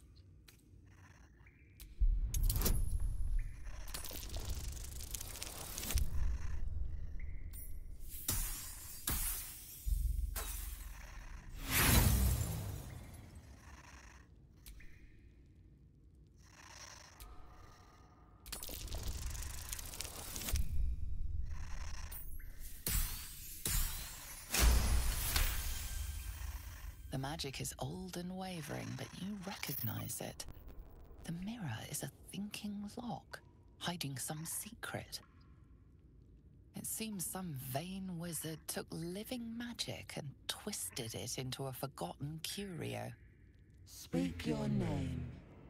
The magic is old and wavering, but you recognize it. The mirror is a thinking lock, hiding some secret. It seems some vain wizard took living magic and twisted it into a forgotten curio. Speak your name.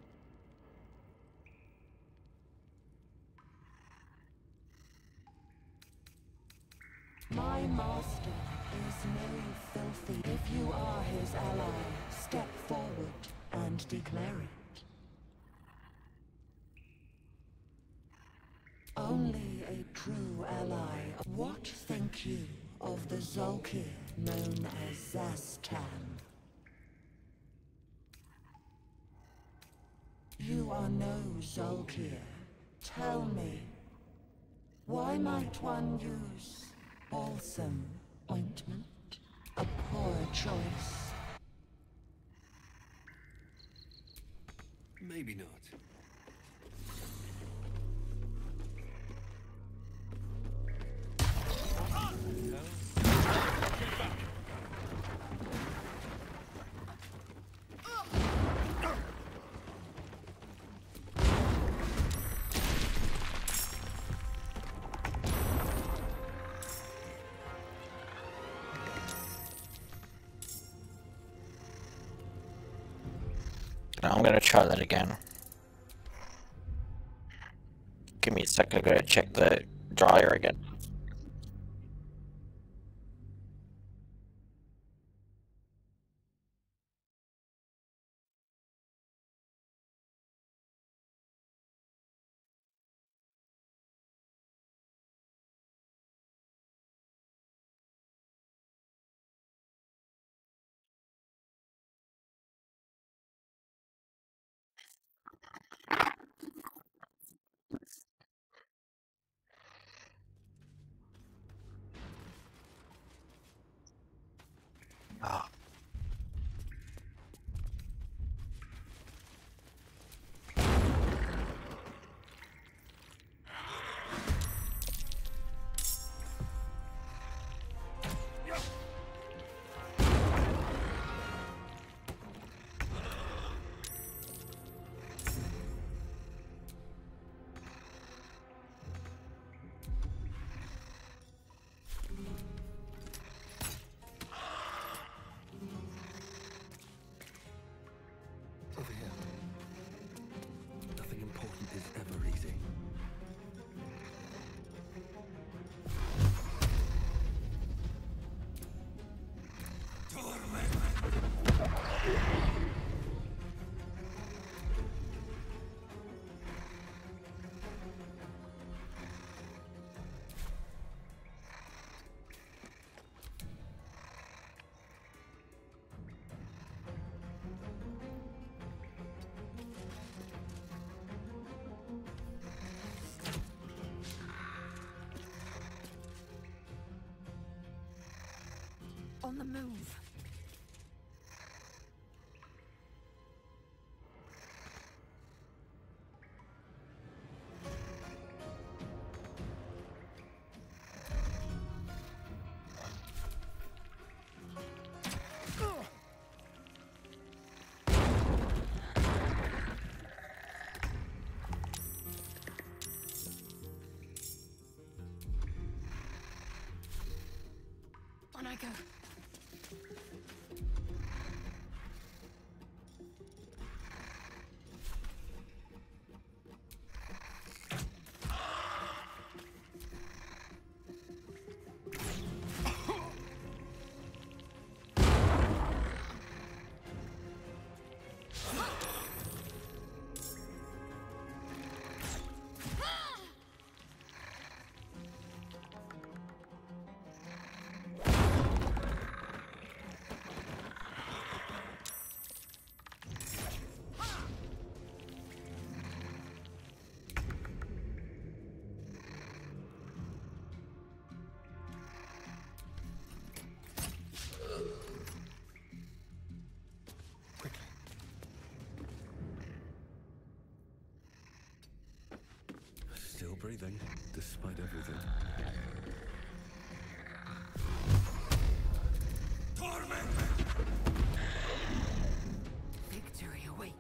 My master is no filthy. If you are his ally, step forward and declare it. Only a true ally. What think you of the Zolkir known as Zastan? You are no Zolkir. Tell me, why might one use balsam ointment? A poor choice. Maybe not. I'm gonna try that again. Give me a sec, I gotta check the dryer again. Ah. Over here. Nothing important is ever easy. On the move. On I go. Still breathing, despite everything. Victory awaits.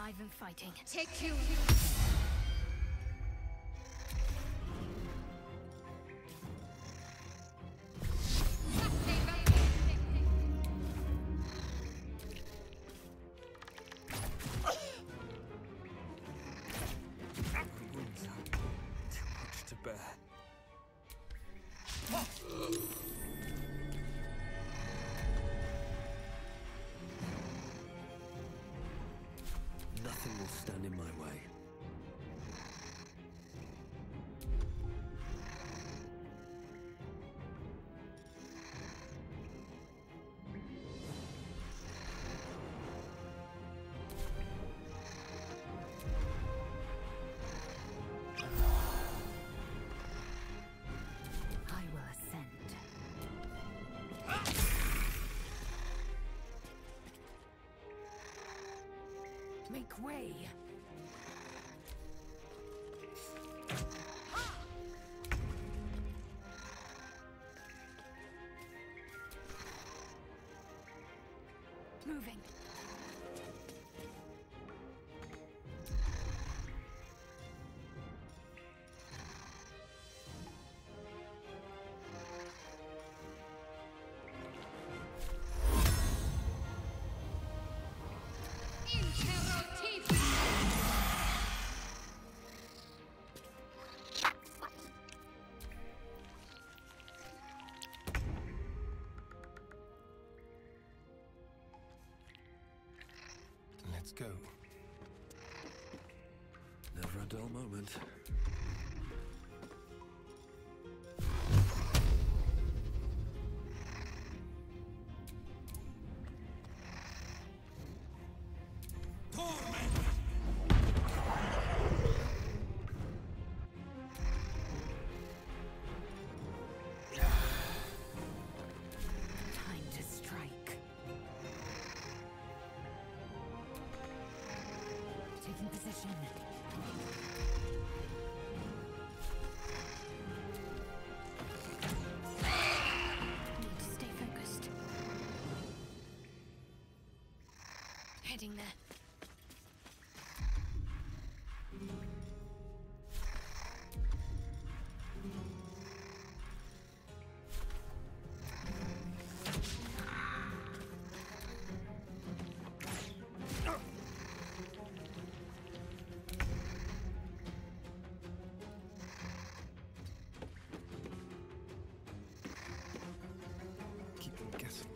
alive and fighting. Take you. Nothing will stand in my way. I will ascend. Make way. Moving. Let's go. Never a dull moment. Time to strike. Taking position. Need to stay focused. Heading there. Keep them guessing.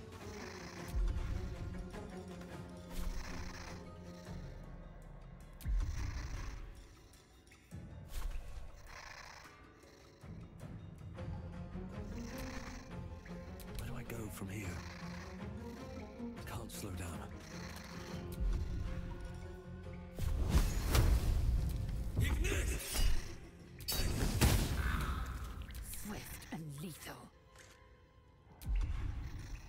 Where do I go from here? I can't slow down. Swift and lethal.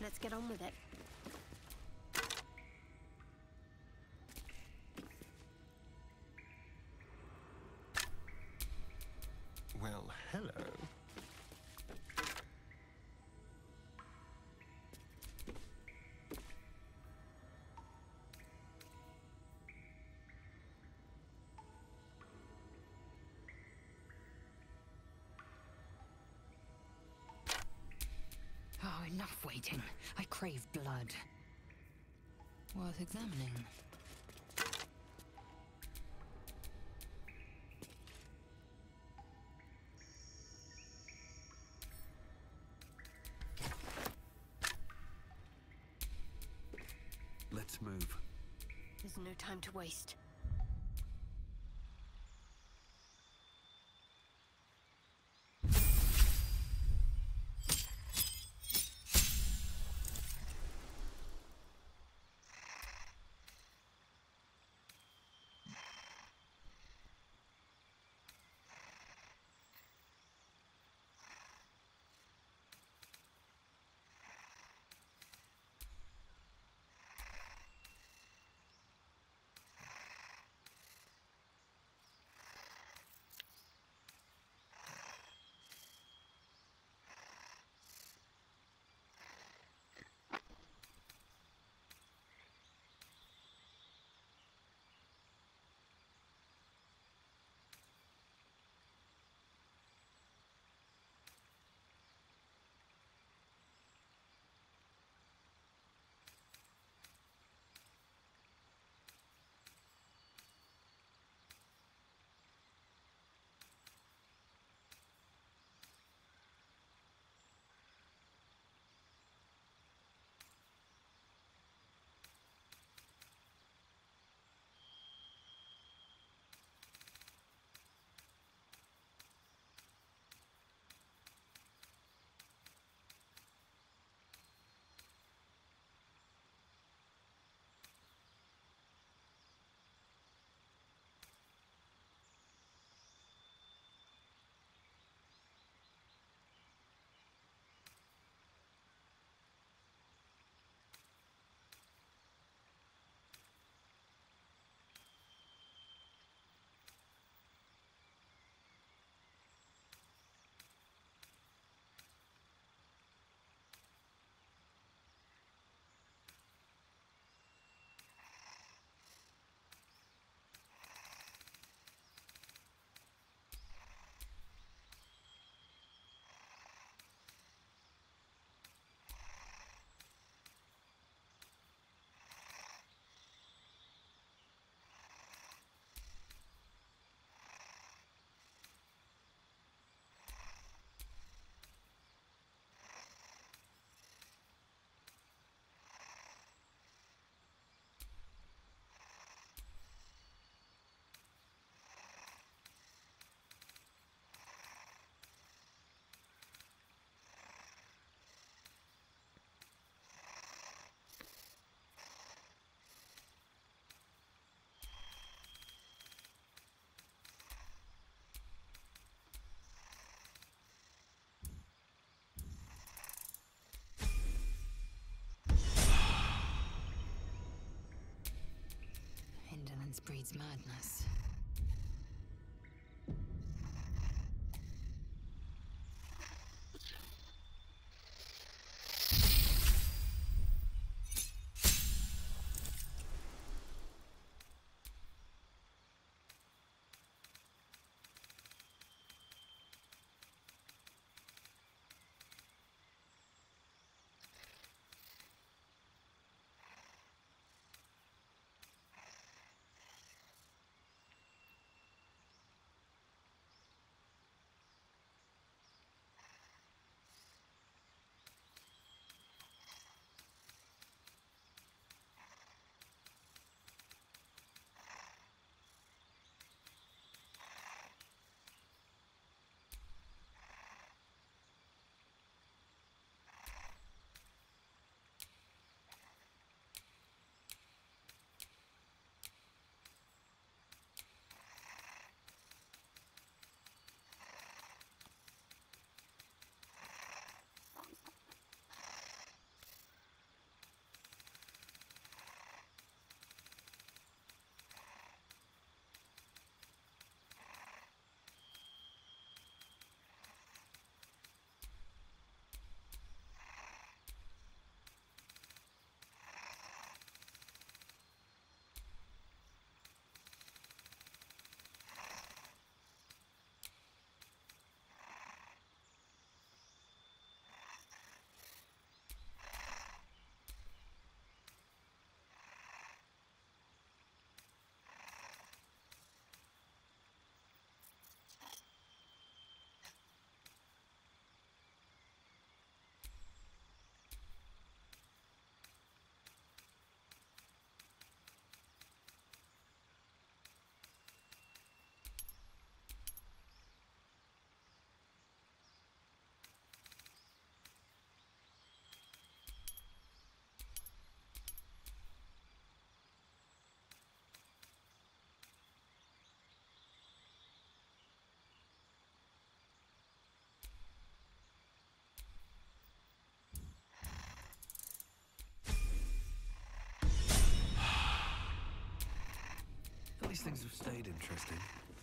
Let's get on with it. Well, hello. Oh, enough waiting. I crave blood. Worth examining. Let's move. There's no time to waste. Indolence breeds madness. These things have stayed interesting.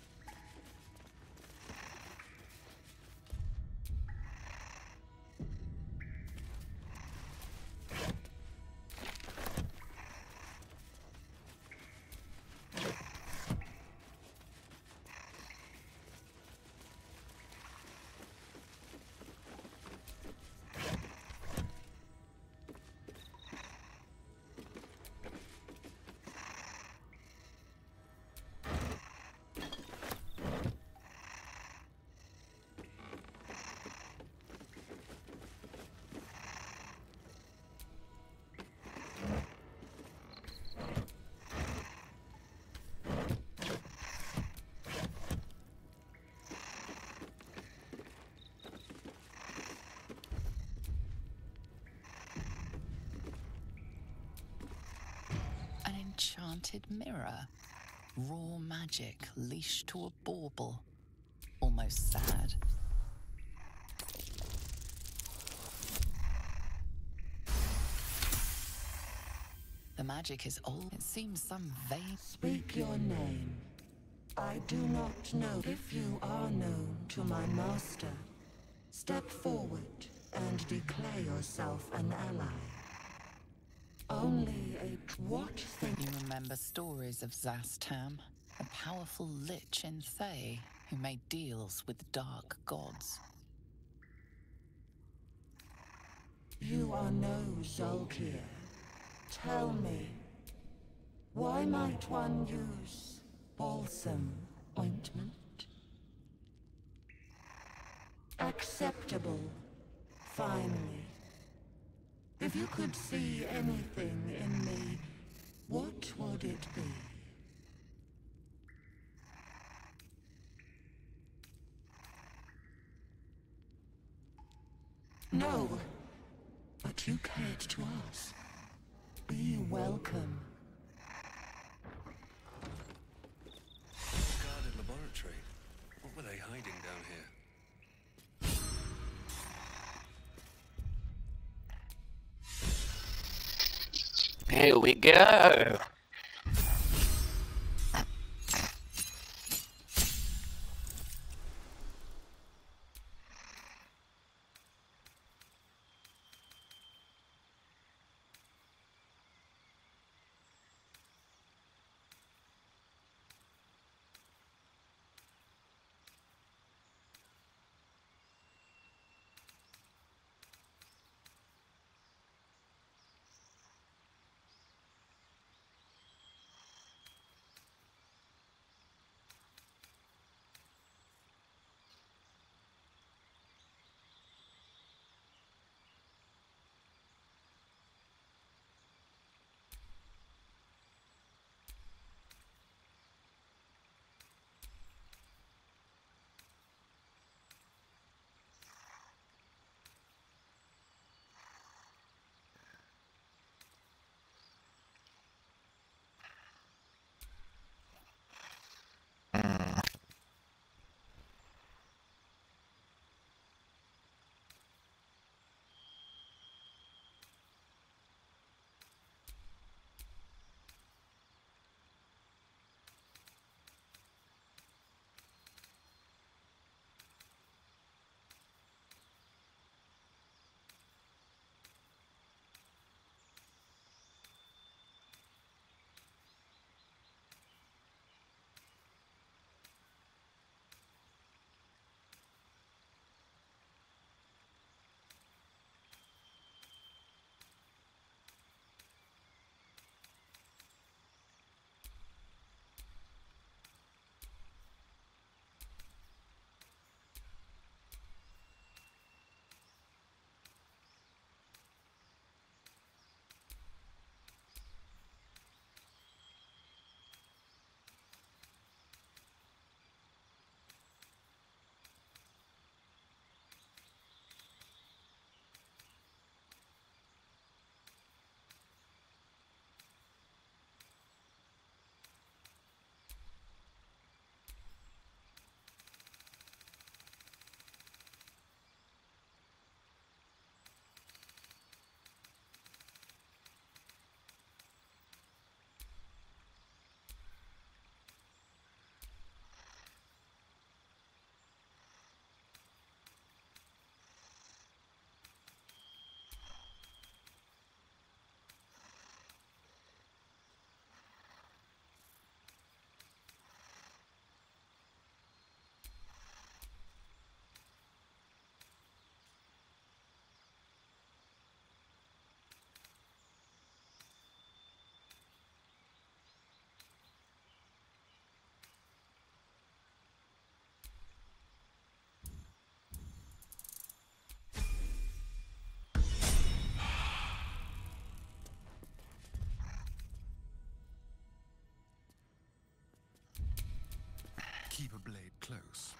Enchanted mirror. Raw magic leashed to a bauble. Almost sad. The magic is old. It seems some vague. Speak your name. I do not know if you are known to my master. Step forward and declare yourself an ally. Only a what thing? You remember stories of Zastam, a powerful lich in Thay who made deals with dark gods. You are no Zolkir. Tell me, why might one use balsam ointment? Acceptable, finally. If you could see anything in me, what would it be? No, but you cared to ask. Be welcome. Guarded laboratory. What were they hiding down here? Here we go. close.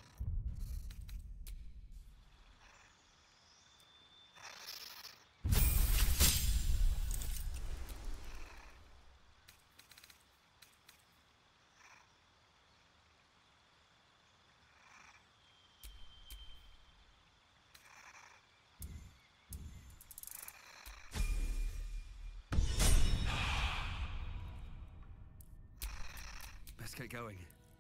Let's get going.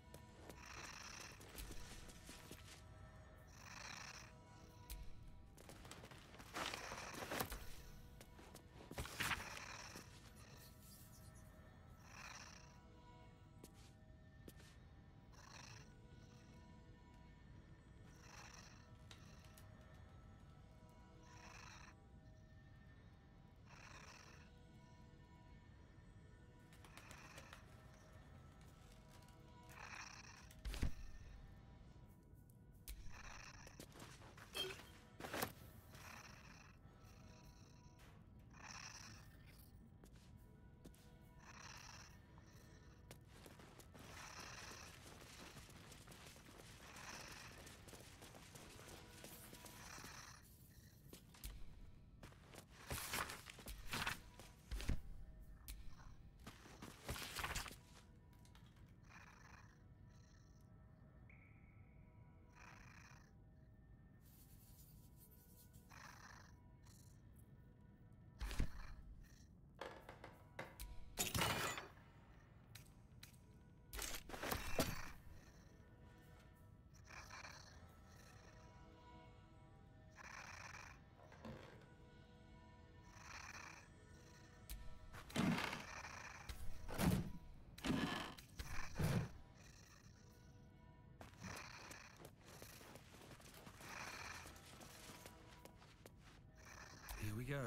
Here we go.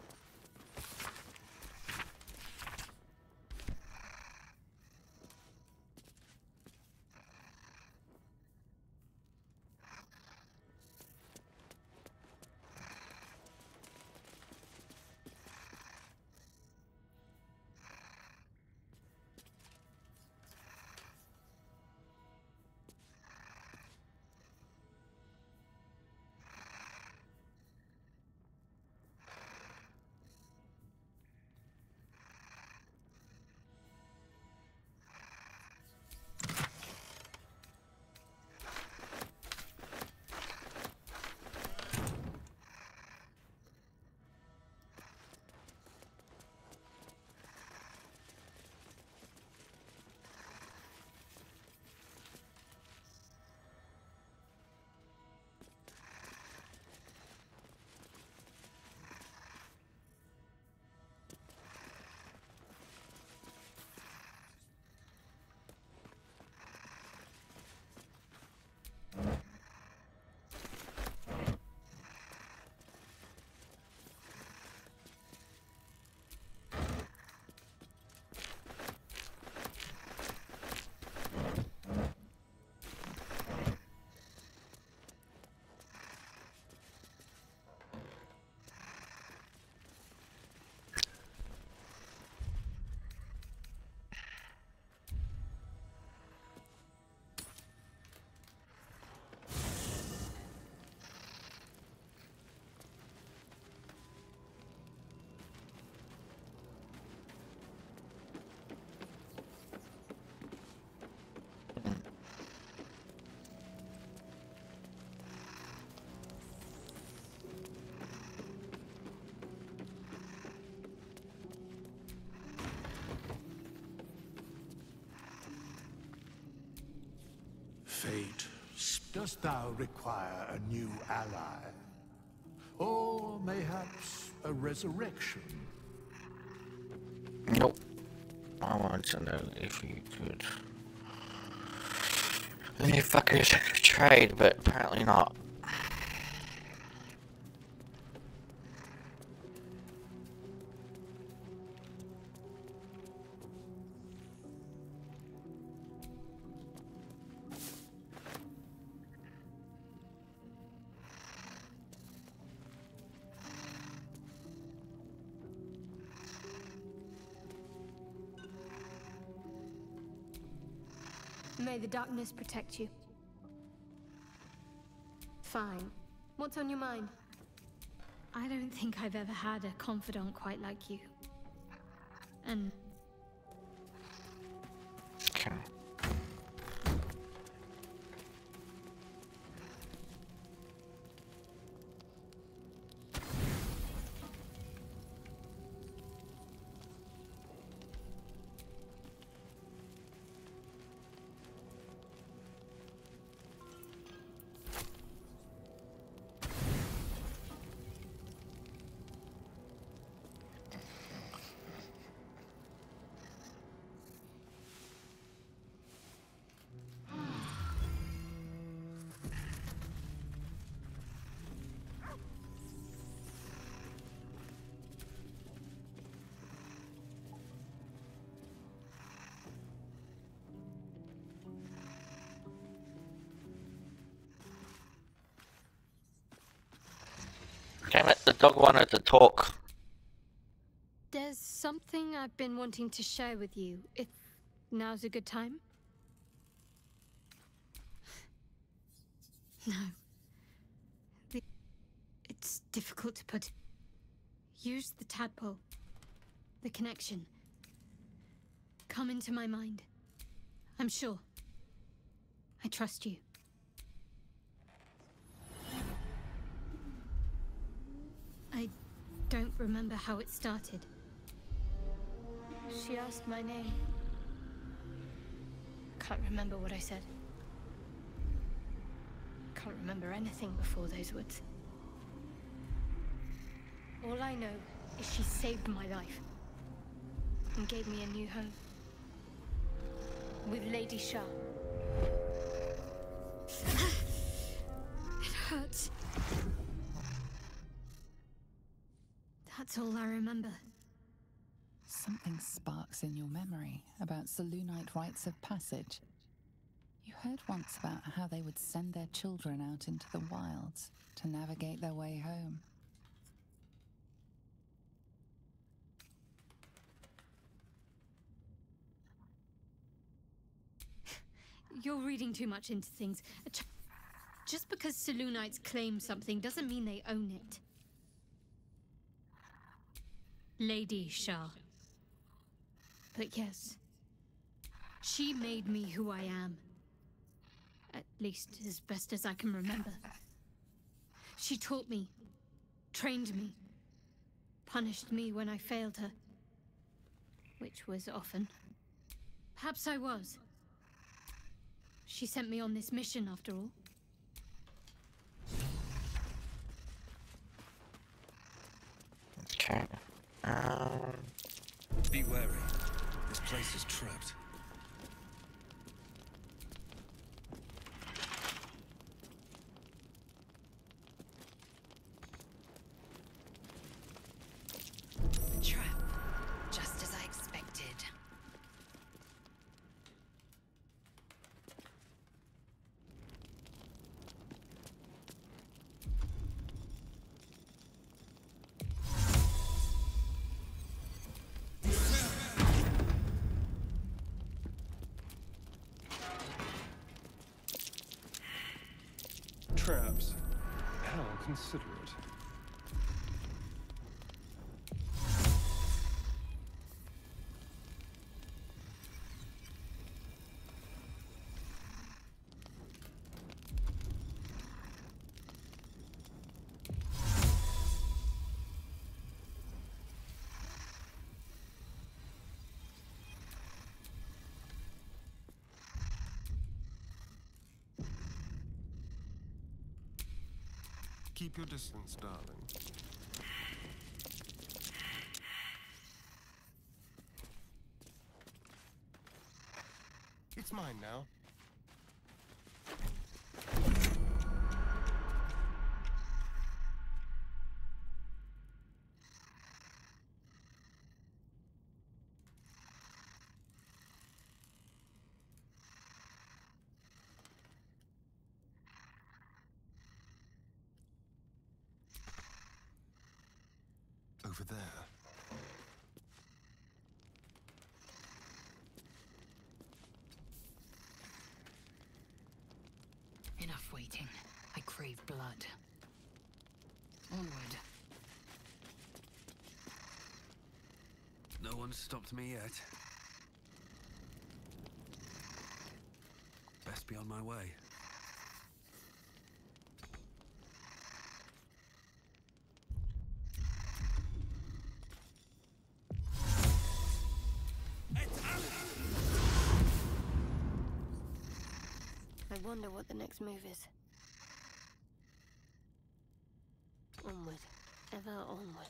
Fate, dost thou require a new ally? Or mayhaps a resurrection? Nope. I wanted to know if you could. You fuckers trade, but apparently not. May the darkness protect you. Fine. What's on your mind? I don't think I've ever had a confidant quite like you. And... Okay. Damn it, the dog wanted to talk. There's something I've been wanting to share with you, if now's a good time. No. The... It's difficult to put... Use the tadpole. The connection. Come into my mind. I'm sure. I trust you. I don't remember how it started. She asked my name. Can't remember what I said. Can't remember anything before those words. All I know is she saved my life and gave me a new home with Lady Shah. It hurts. That's all I remember. Something sparks in your memory about Selûnite rites of passage. You heard once about how they would send their children out into the wilds to navigate their way home. You're reading too much into things. Just because Selûnites claim something doesn't mean they own it. Lady Shah. But yes, she made me who I am. At least as best as I can remember. She taught me, trained me, punished me when I failed her. Which was often. Perhaps I was. She sent me on this mission after all. Okay. Um... Be wary. This place is trapped. Trap. Just as I expected. Traps. How considerate. Keep your distance, darling. It's mine now. Over there. Enough waiting. I crave crave blood. Onward. No one's stopped me yet. Best be on my way. I wonder what the next move is. Onward. Ever onward.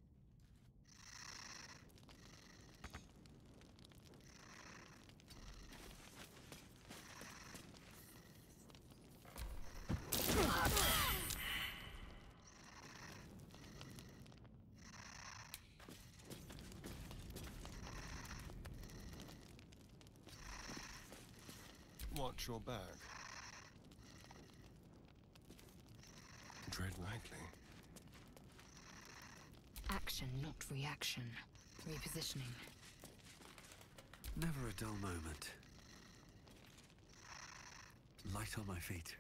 Watch your back. Tread lightly. Action, not reaction. Repositioning. Never a dull moment. Light on my feet.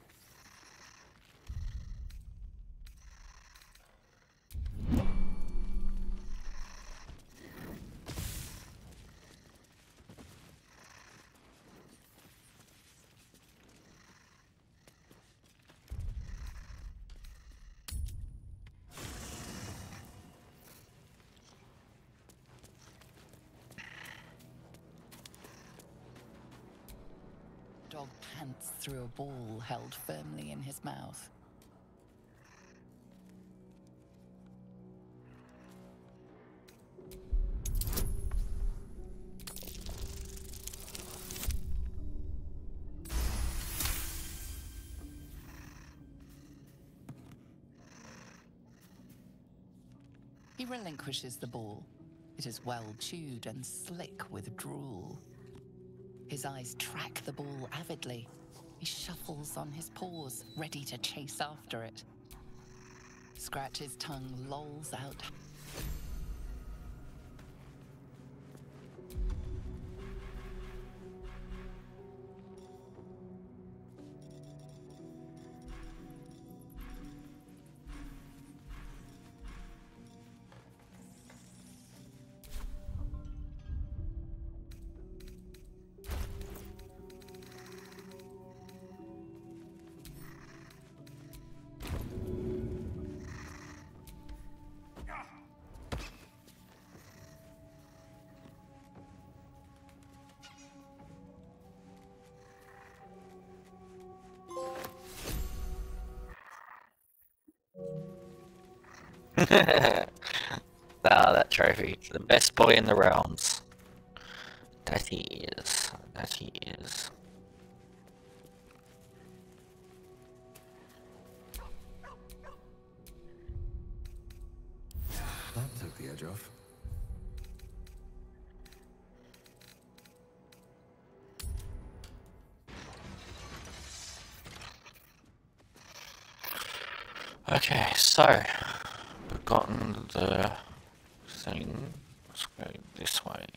Dog pants through a ball held firmly in his mouth. He relinquishes the ball. It is well chewed and slick with drool. His eyes track the ball avidly. He shuffles on his paws, ready to chase after it. Scratch's tongue lolls out. Ah, that trophy. The best boy in the realms. That he is. That he is. That took the edge off. Okay, so we've gotten the thing. Let's go this way.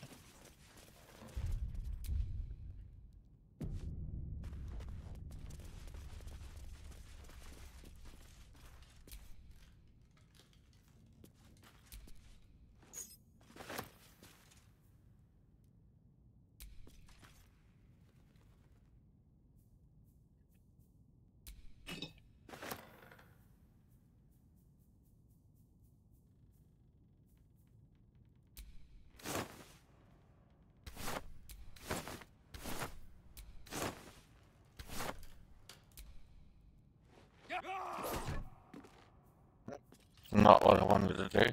Not what I wanted to do.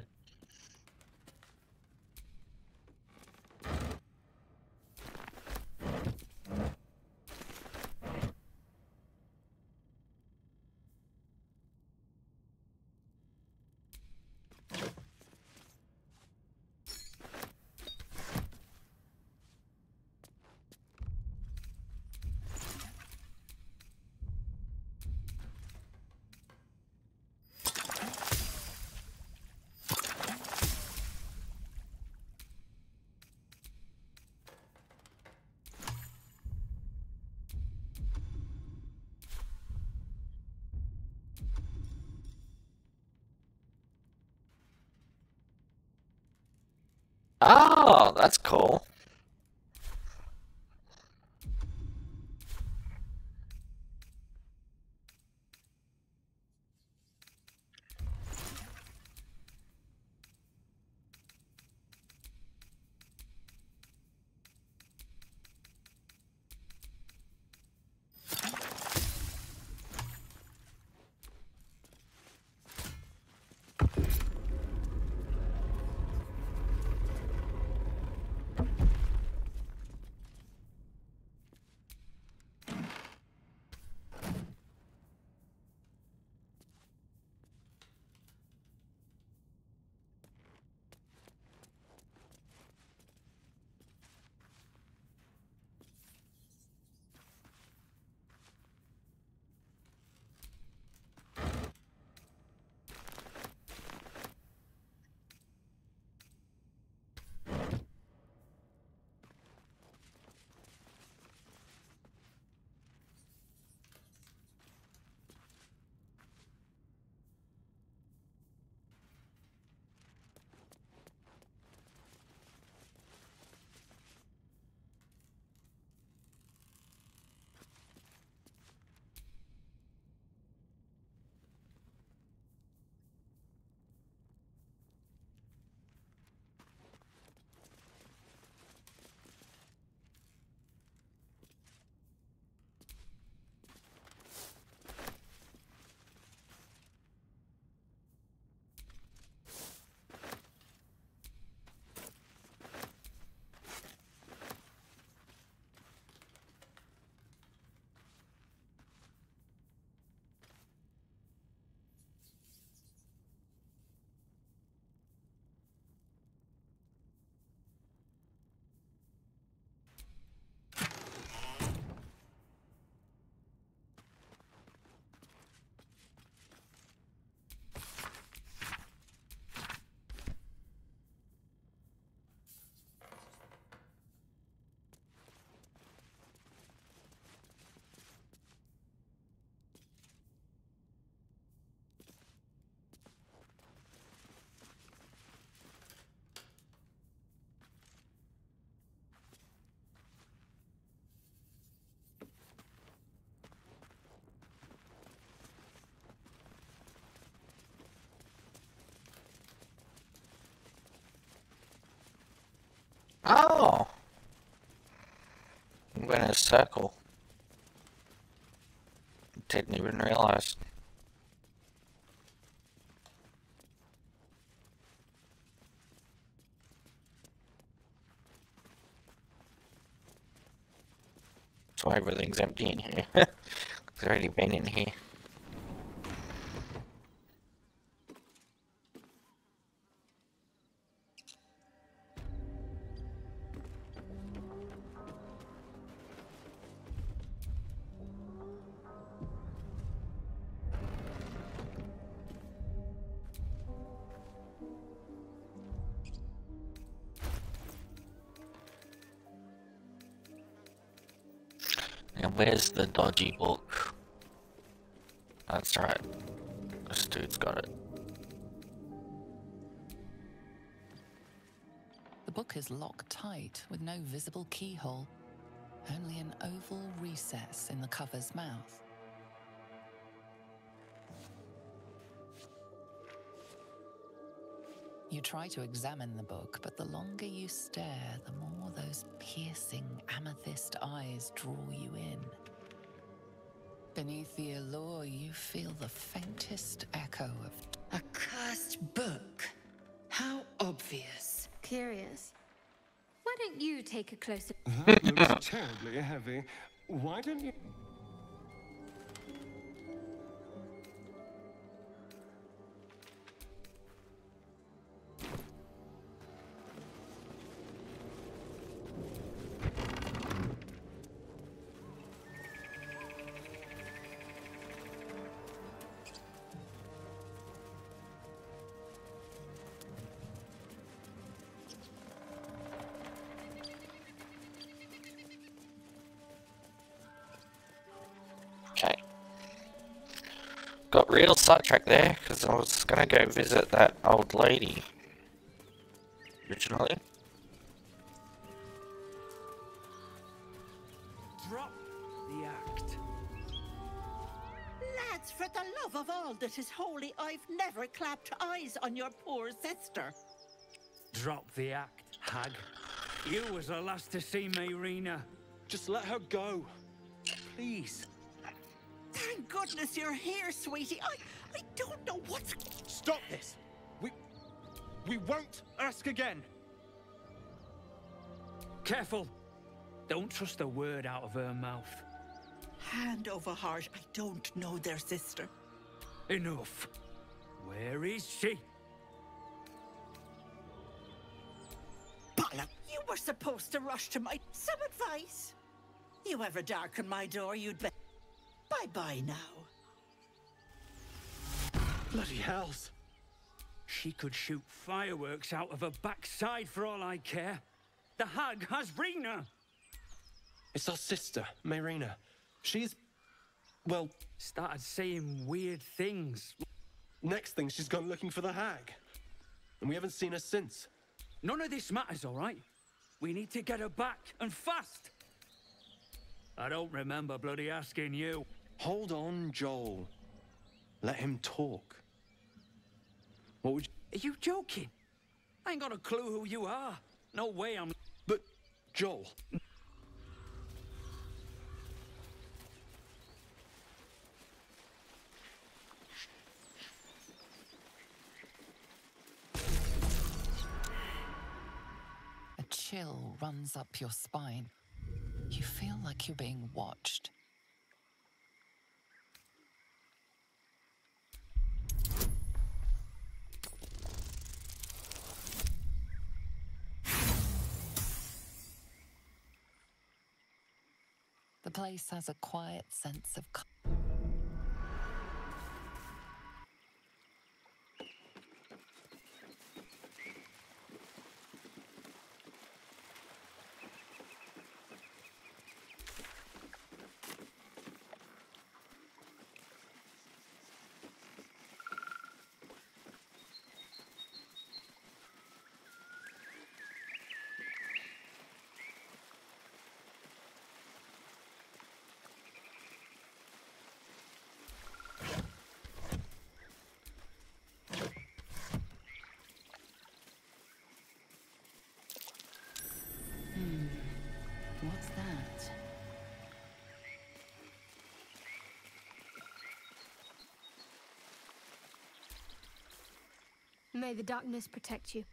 that's cool. Oh! I'm going in a circle. Didn't even realize. That's why everything's empty in here. It's already been in here. And where's the dodgy book? That's right. This dude's got it. The book is locked tight with no visible keyhole, only an oval recess in the cover's mouth. You try to examine the book, but the longer you stare, the more those piercing amethyst eyes draw you in. Beneath the allure, you feel the faintest echo of a cursed book. How obvious. Curious. Why don't you take a closer... That looks terribly heavy. Why don't you... Okay. Got real sidetracked there, because I was gonna go visit that old lady. Originally. Lads, for the love of all that is holy, I've never clapped eyes on your poor sister. Drop the act, hag. You was the last to see Mayrina. Just let her go. Please. Thank goodness you're here, sweetie. I, I don't know what's... Stop this! We... We won't ask again. Careful. Don't trust a word out of her mouth. Hand over heart, I don't know their sister. Enough. Where is she? Bala, you were supposed to rush to my... Some advice? You ever darken my door, you'd be... Bye-bye now. Bloody hells. She could shoot fireworks out of her backside for all I care. The hag has Brina. It's our sister, Mayrina. She's... well... Started saying weird things. Next thing, she's gone looking for the hag. And we haven't seen her since. None of this matters, all right? We need to get her back, and fast. I don't remember bloody asking you. Hold on, Joel. Let him talk. What would you... Are you joking? I ain't got a clue who you are. No way I'm... But, Joel... A chill runs up your spine. You feel like you're being watched. The place has a quiet sense of calm. What's that? May the darkness protect you.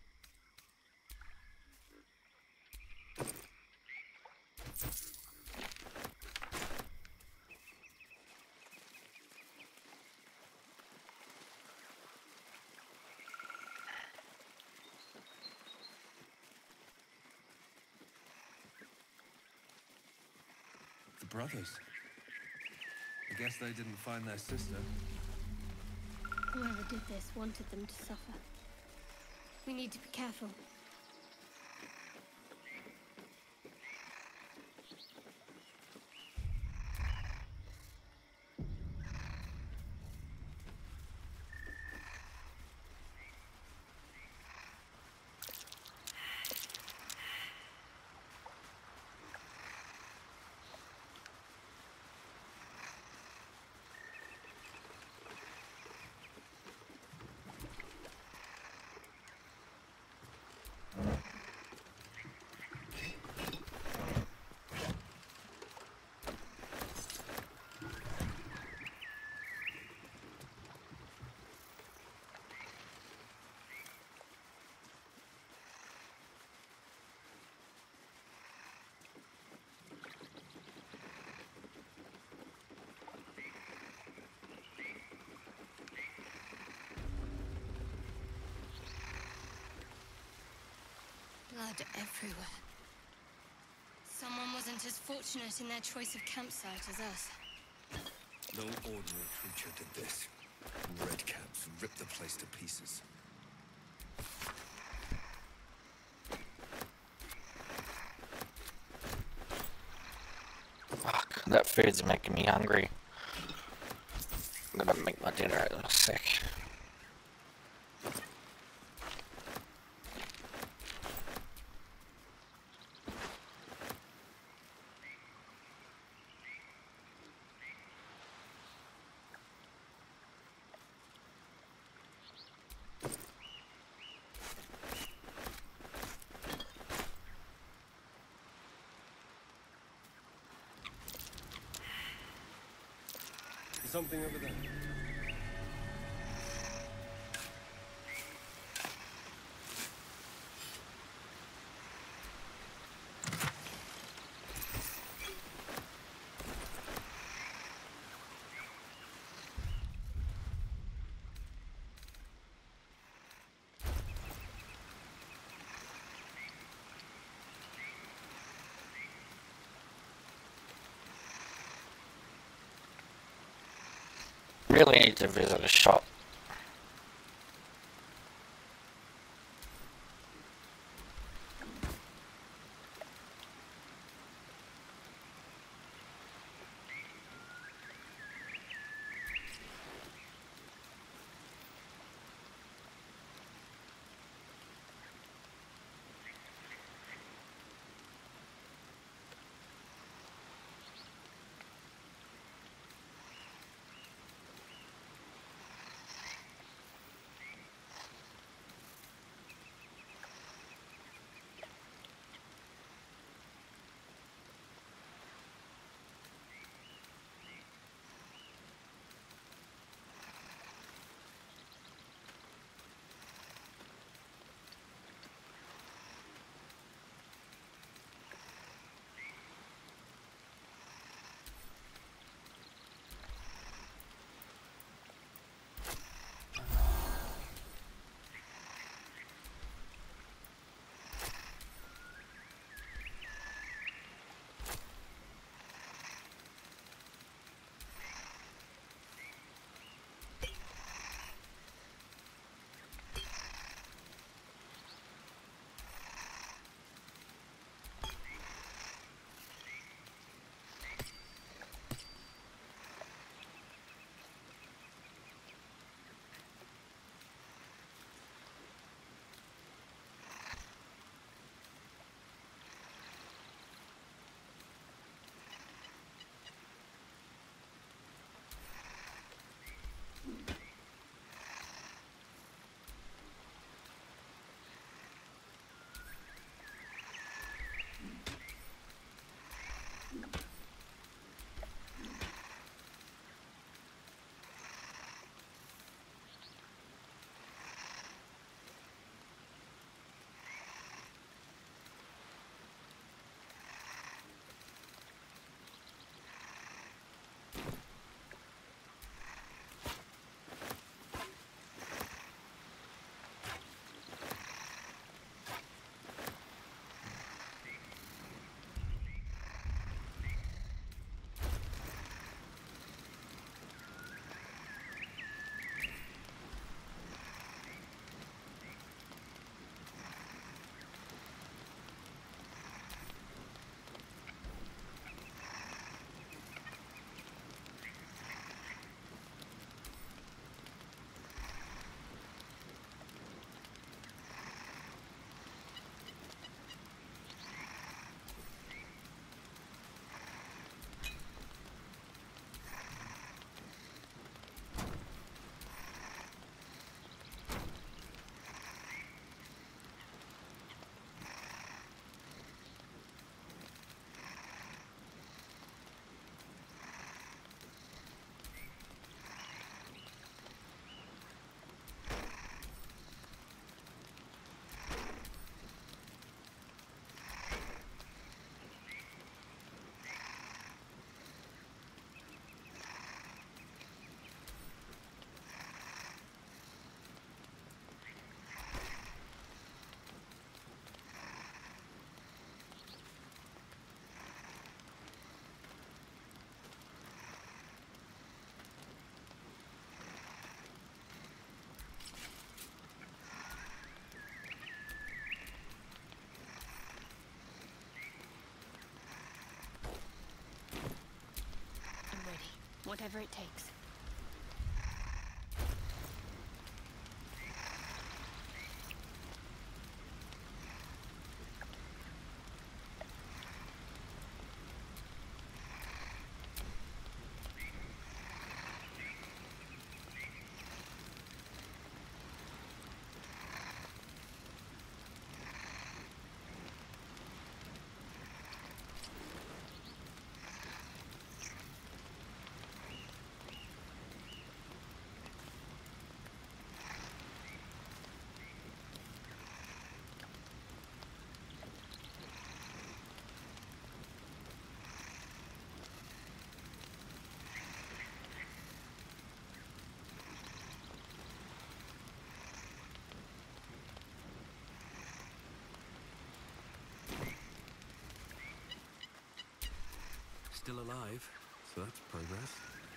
The brothers. I guess they didn't find their sister. Whoever did this wanted them to suffer. We need to be careful. Blood everywhere. Someone wasn't as fortunate in their choice of campsite as us. No ordinary creature did this. Redcaps ripped the place to pieces. Fuck, that food's making me hungry. I'm gonna make my dinner in a sec. something over there. Really need to visit a shop. Whatever it takes. still alive, so that's progress.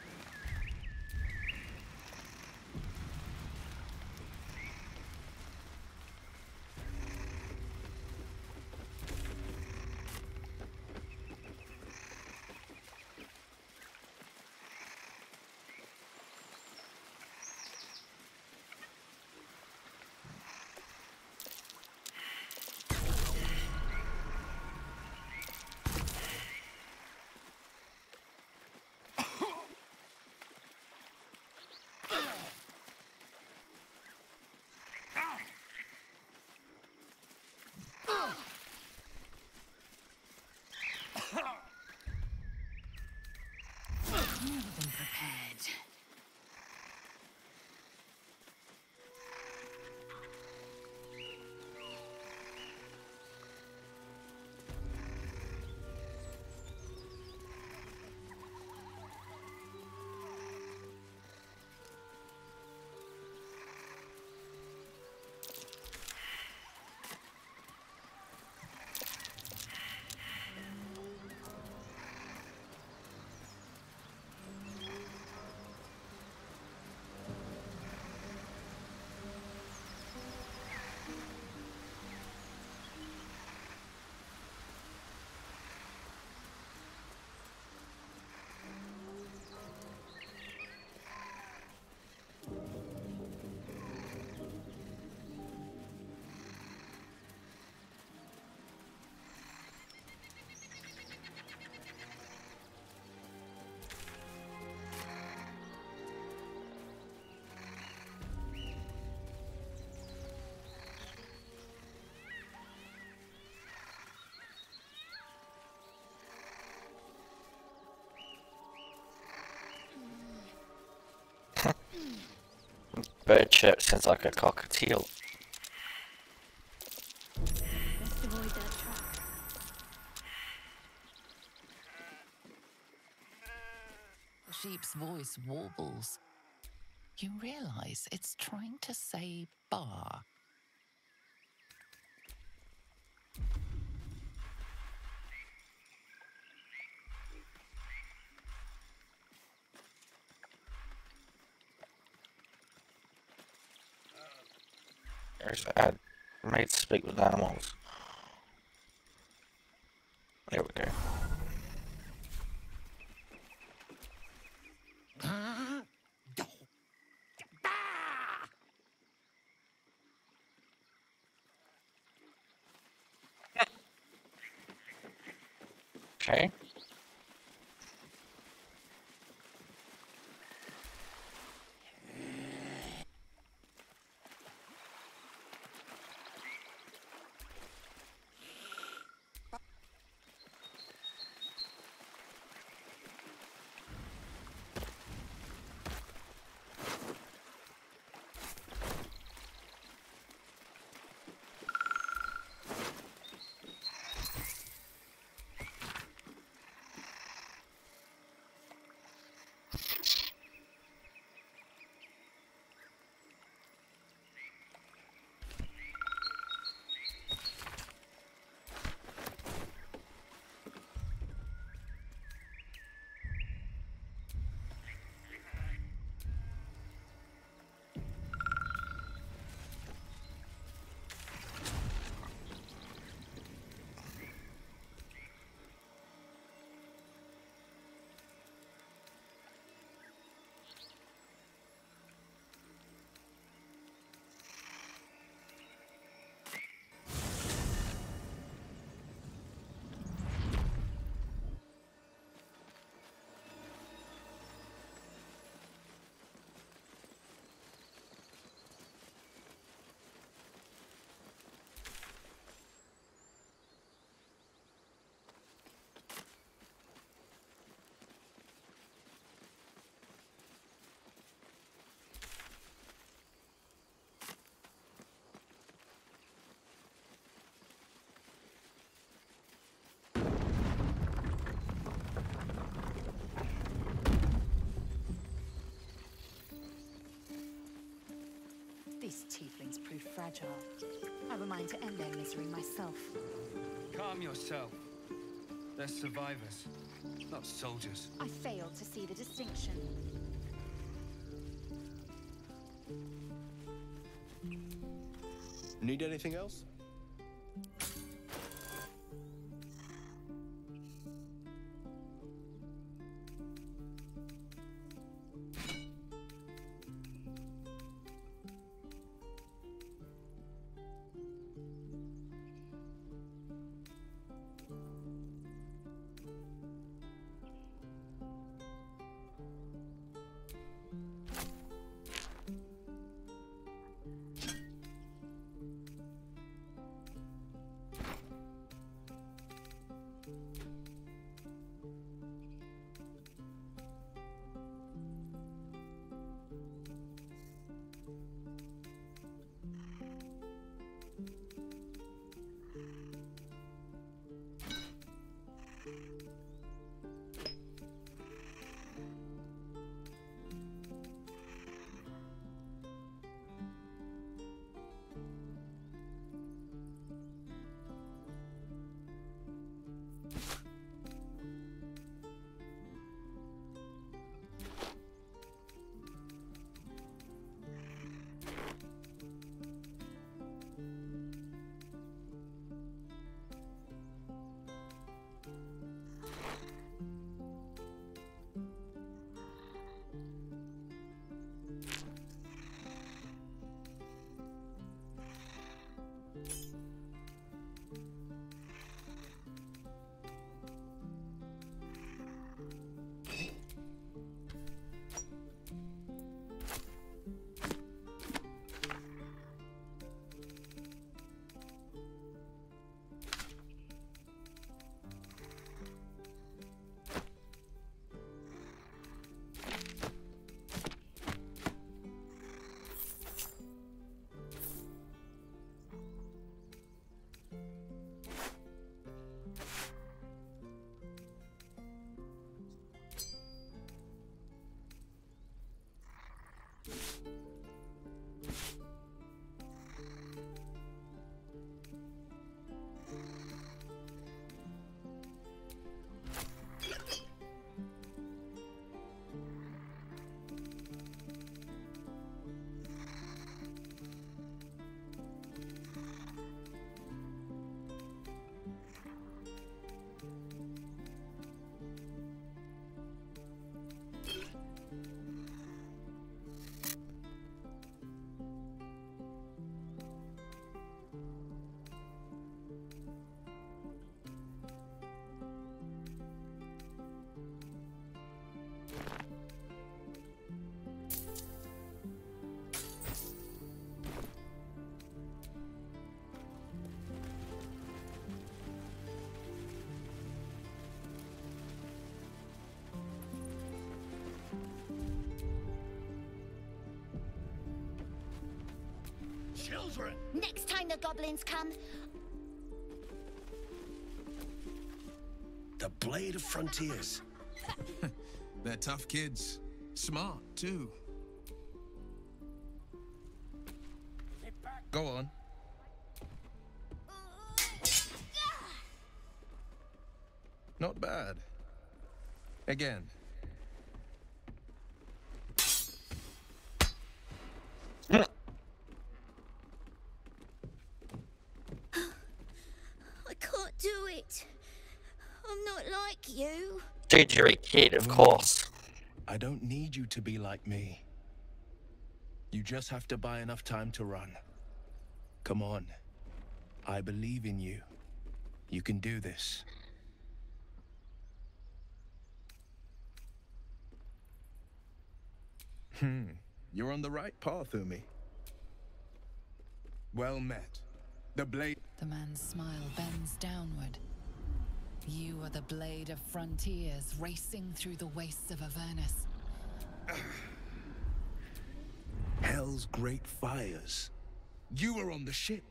More than prepared. Bird chirp sounds like a cockatiel. Let's avoid that trap. The sheep's voice warbles. You realize it's trying to say bar. There's the ad made to speak with animals. There we go. Okay. These tieflings prove fragile. I've a mind to end their misery myself. Calm yourself. They're survivors. not soldiers. I fail to see the distinction. Need anything else? Children! Next time the goblins come... The Blade of Frontiers. They're tough kids. Smart, too. Go on. Not bad. Again. I can't do it. I'm not like you. Dude, you're a kid, of course. I don't need you to be like me. You just have to buy enough time to run. Come on. I believe in you. You can do this. Hmm. You're on the right path, Umi. Well met. The blade... The man's smile bends downward. You are the Blade of Frontiers, racing through the wastes of Avernus. Hell's great fires. You were on the ship.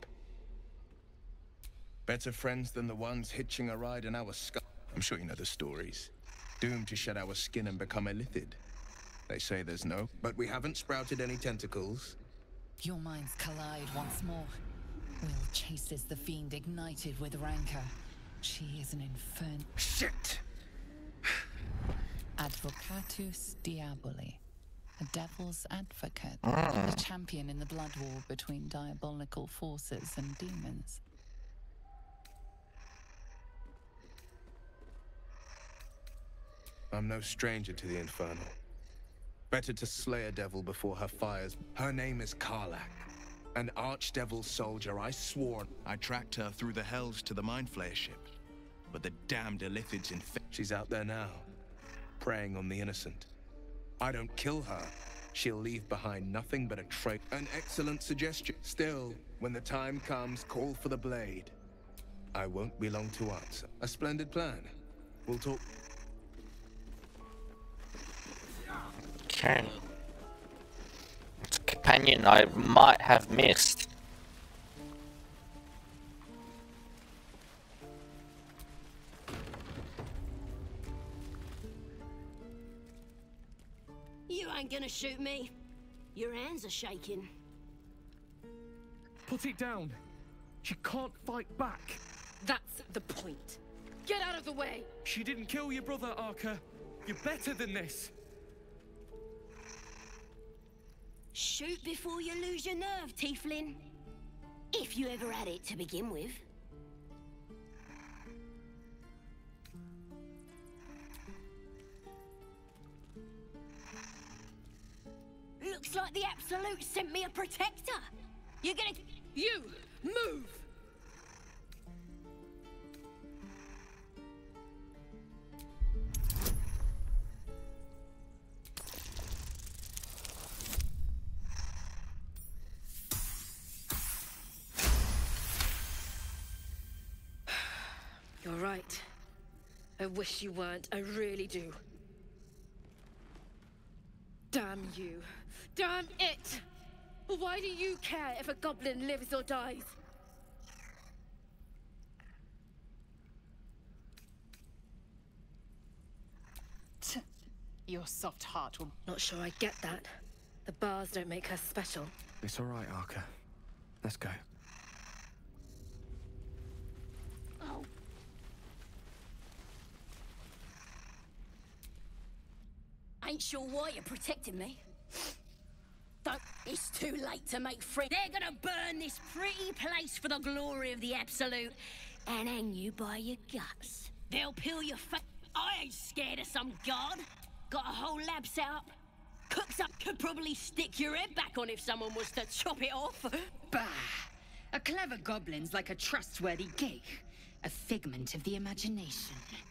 Better friends than the ones hitching a ride in our skull. I'm sure you know the stories. Doomed to shed our skin and become illithid. They say there's no, but we haven't sprouted any tentacles. Your minds collide once more. Will chases the fiend ignited with rancor. She is an infern... Shit! Advocatus Diaboli, a devil's advocate, Mm. a champion in the blood war between diabolical forces and demons. I'm no stranger to the Infernal. Better to slay a devil before her fires. Her name is Karlach, an archdevil soldier. I swore I tracked her through the hells to the Mind Flayer ship, but the damned Illithids in. She's out there now, preying on the innocent. I don't kill her, she'll leave behind nothing but a trail. An excellent suggestion. Still, when the time comes, call for the blade. I won't be long to answer. A splendid plan. We'll talk. Okay. It's a companion I might have missed. You ain't gonna shoot me. Your hands are shaking. Put it down. She can't fight back. That's the point. Get out of the way! She didn't kill your brother, Arca. You're better than this. Shoot before you lose your nerve, Tiefling. If you ever had it to begin with. Looks like the Absolute sent me a protector. You're gonna... You! Move! You're right. I wish you weren't. I really do. Damn you. Damn it! Why do you care if a goblin lives or dies? Your soft heart will... Not sure I get that. The bars don't make her special. It's all right, Arca. Let's go. Oh. Ain't sure why you're protecting me. Don't. It's too late to make friends. They're gonna burn this pretty place for the glory of the Absolute and hang you by your guts. They'll peel your face. I ain't scared of some god. Got a whole lab set up. Cooks up could probably stick your head back on if someone was to chop it off. Bah! A clever goblin's like a trustworthy gig. A figment of the imagination.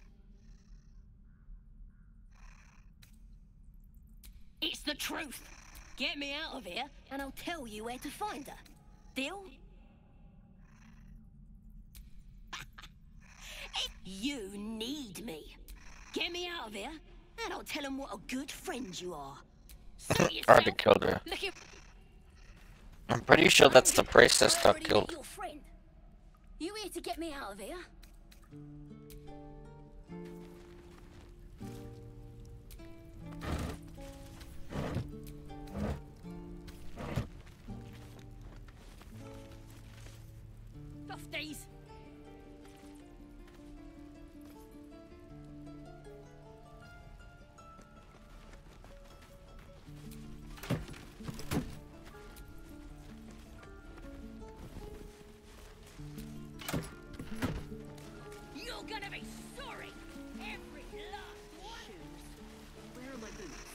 It's the truth. Get me out of here, and I'll tell you where to find her. Deal? You need me. Get me out of here, and I'll tell them what a good friend you are. Already killed her. I'm pretty sure that's the priestess that killed. Your friend. You here to get me out of here? Lofties. You're gonna be sorry. Every last one. Shoes. Where are my boots?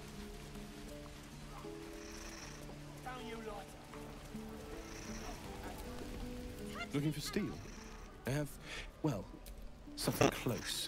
Found you lot. Looking for steel? I have, well, something close.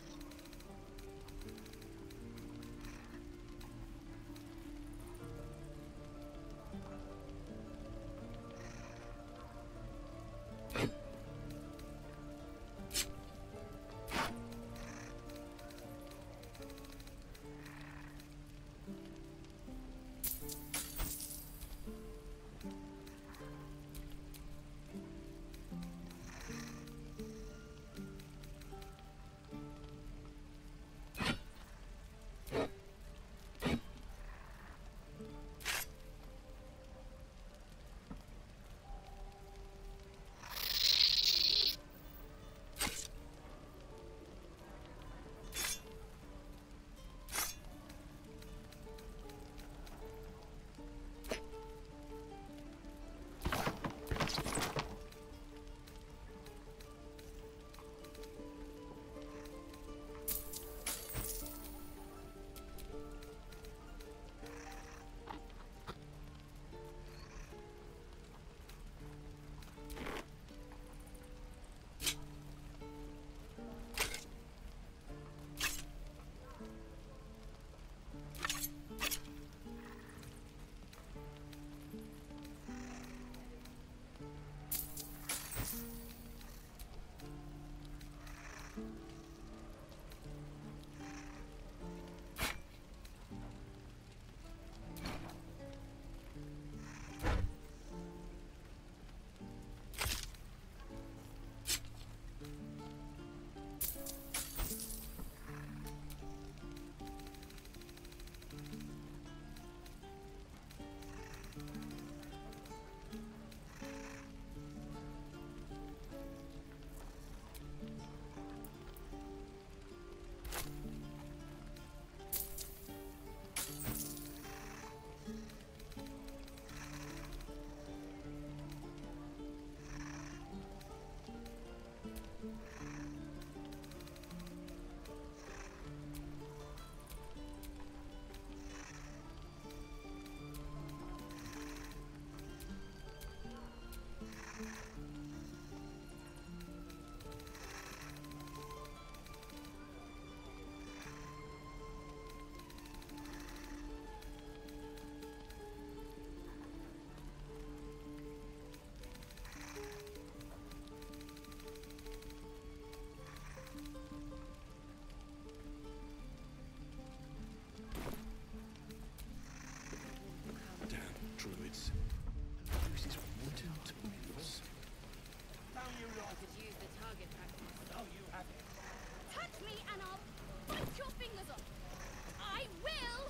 me and I'll bite your fingers off. I will!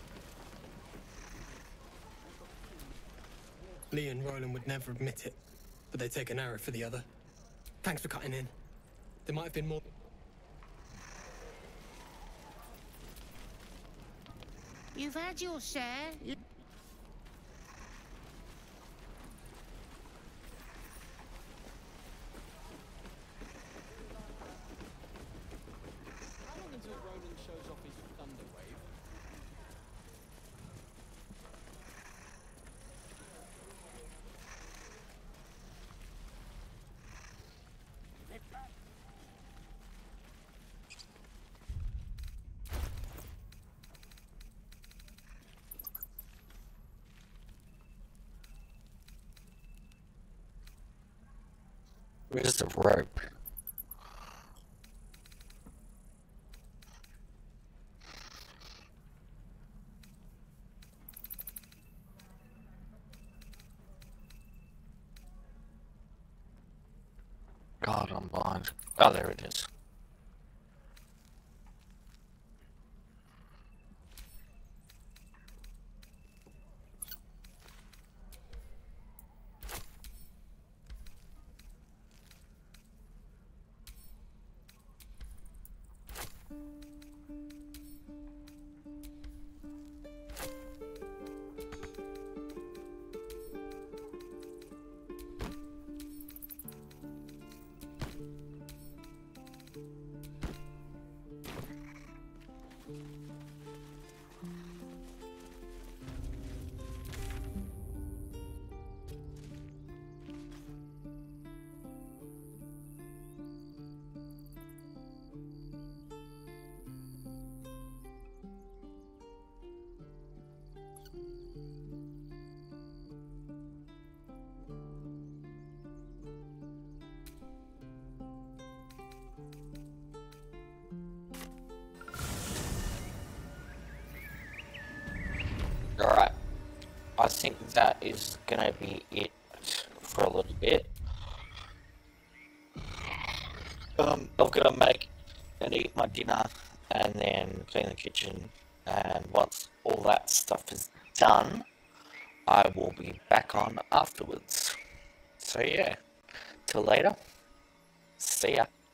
Lee and Roland would never admit it, but they take an arrow for the other. Thanks for cutting in. There might have been more. You've had your share. How long until Roland shows off his thunder wave? Where's the rope? God, I'm blind. Oh, there it is. Alright, I think that is gonna be it for a little bit. Um, I'm gonna make and eat my dinner and then clean the kitchen, and once all that stuff is done, I will be back on afterwards. So yeah, till later, see ya.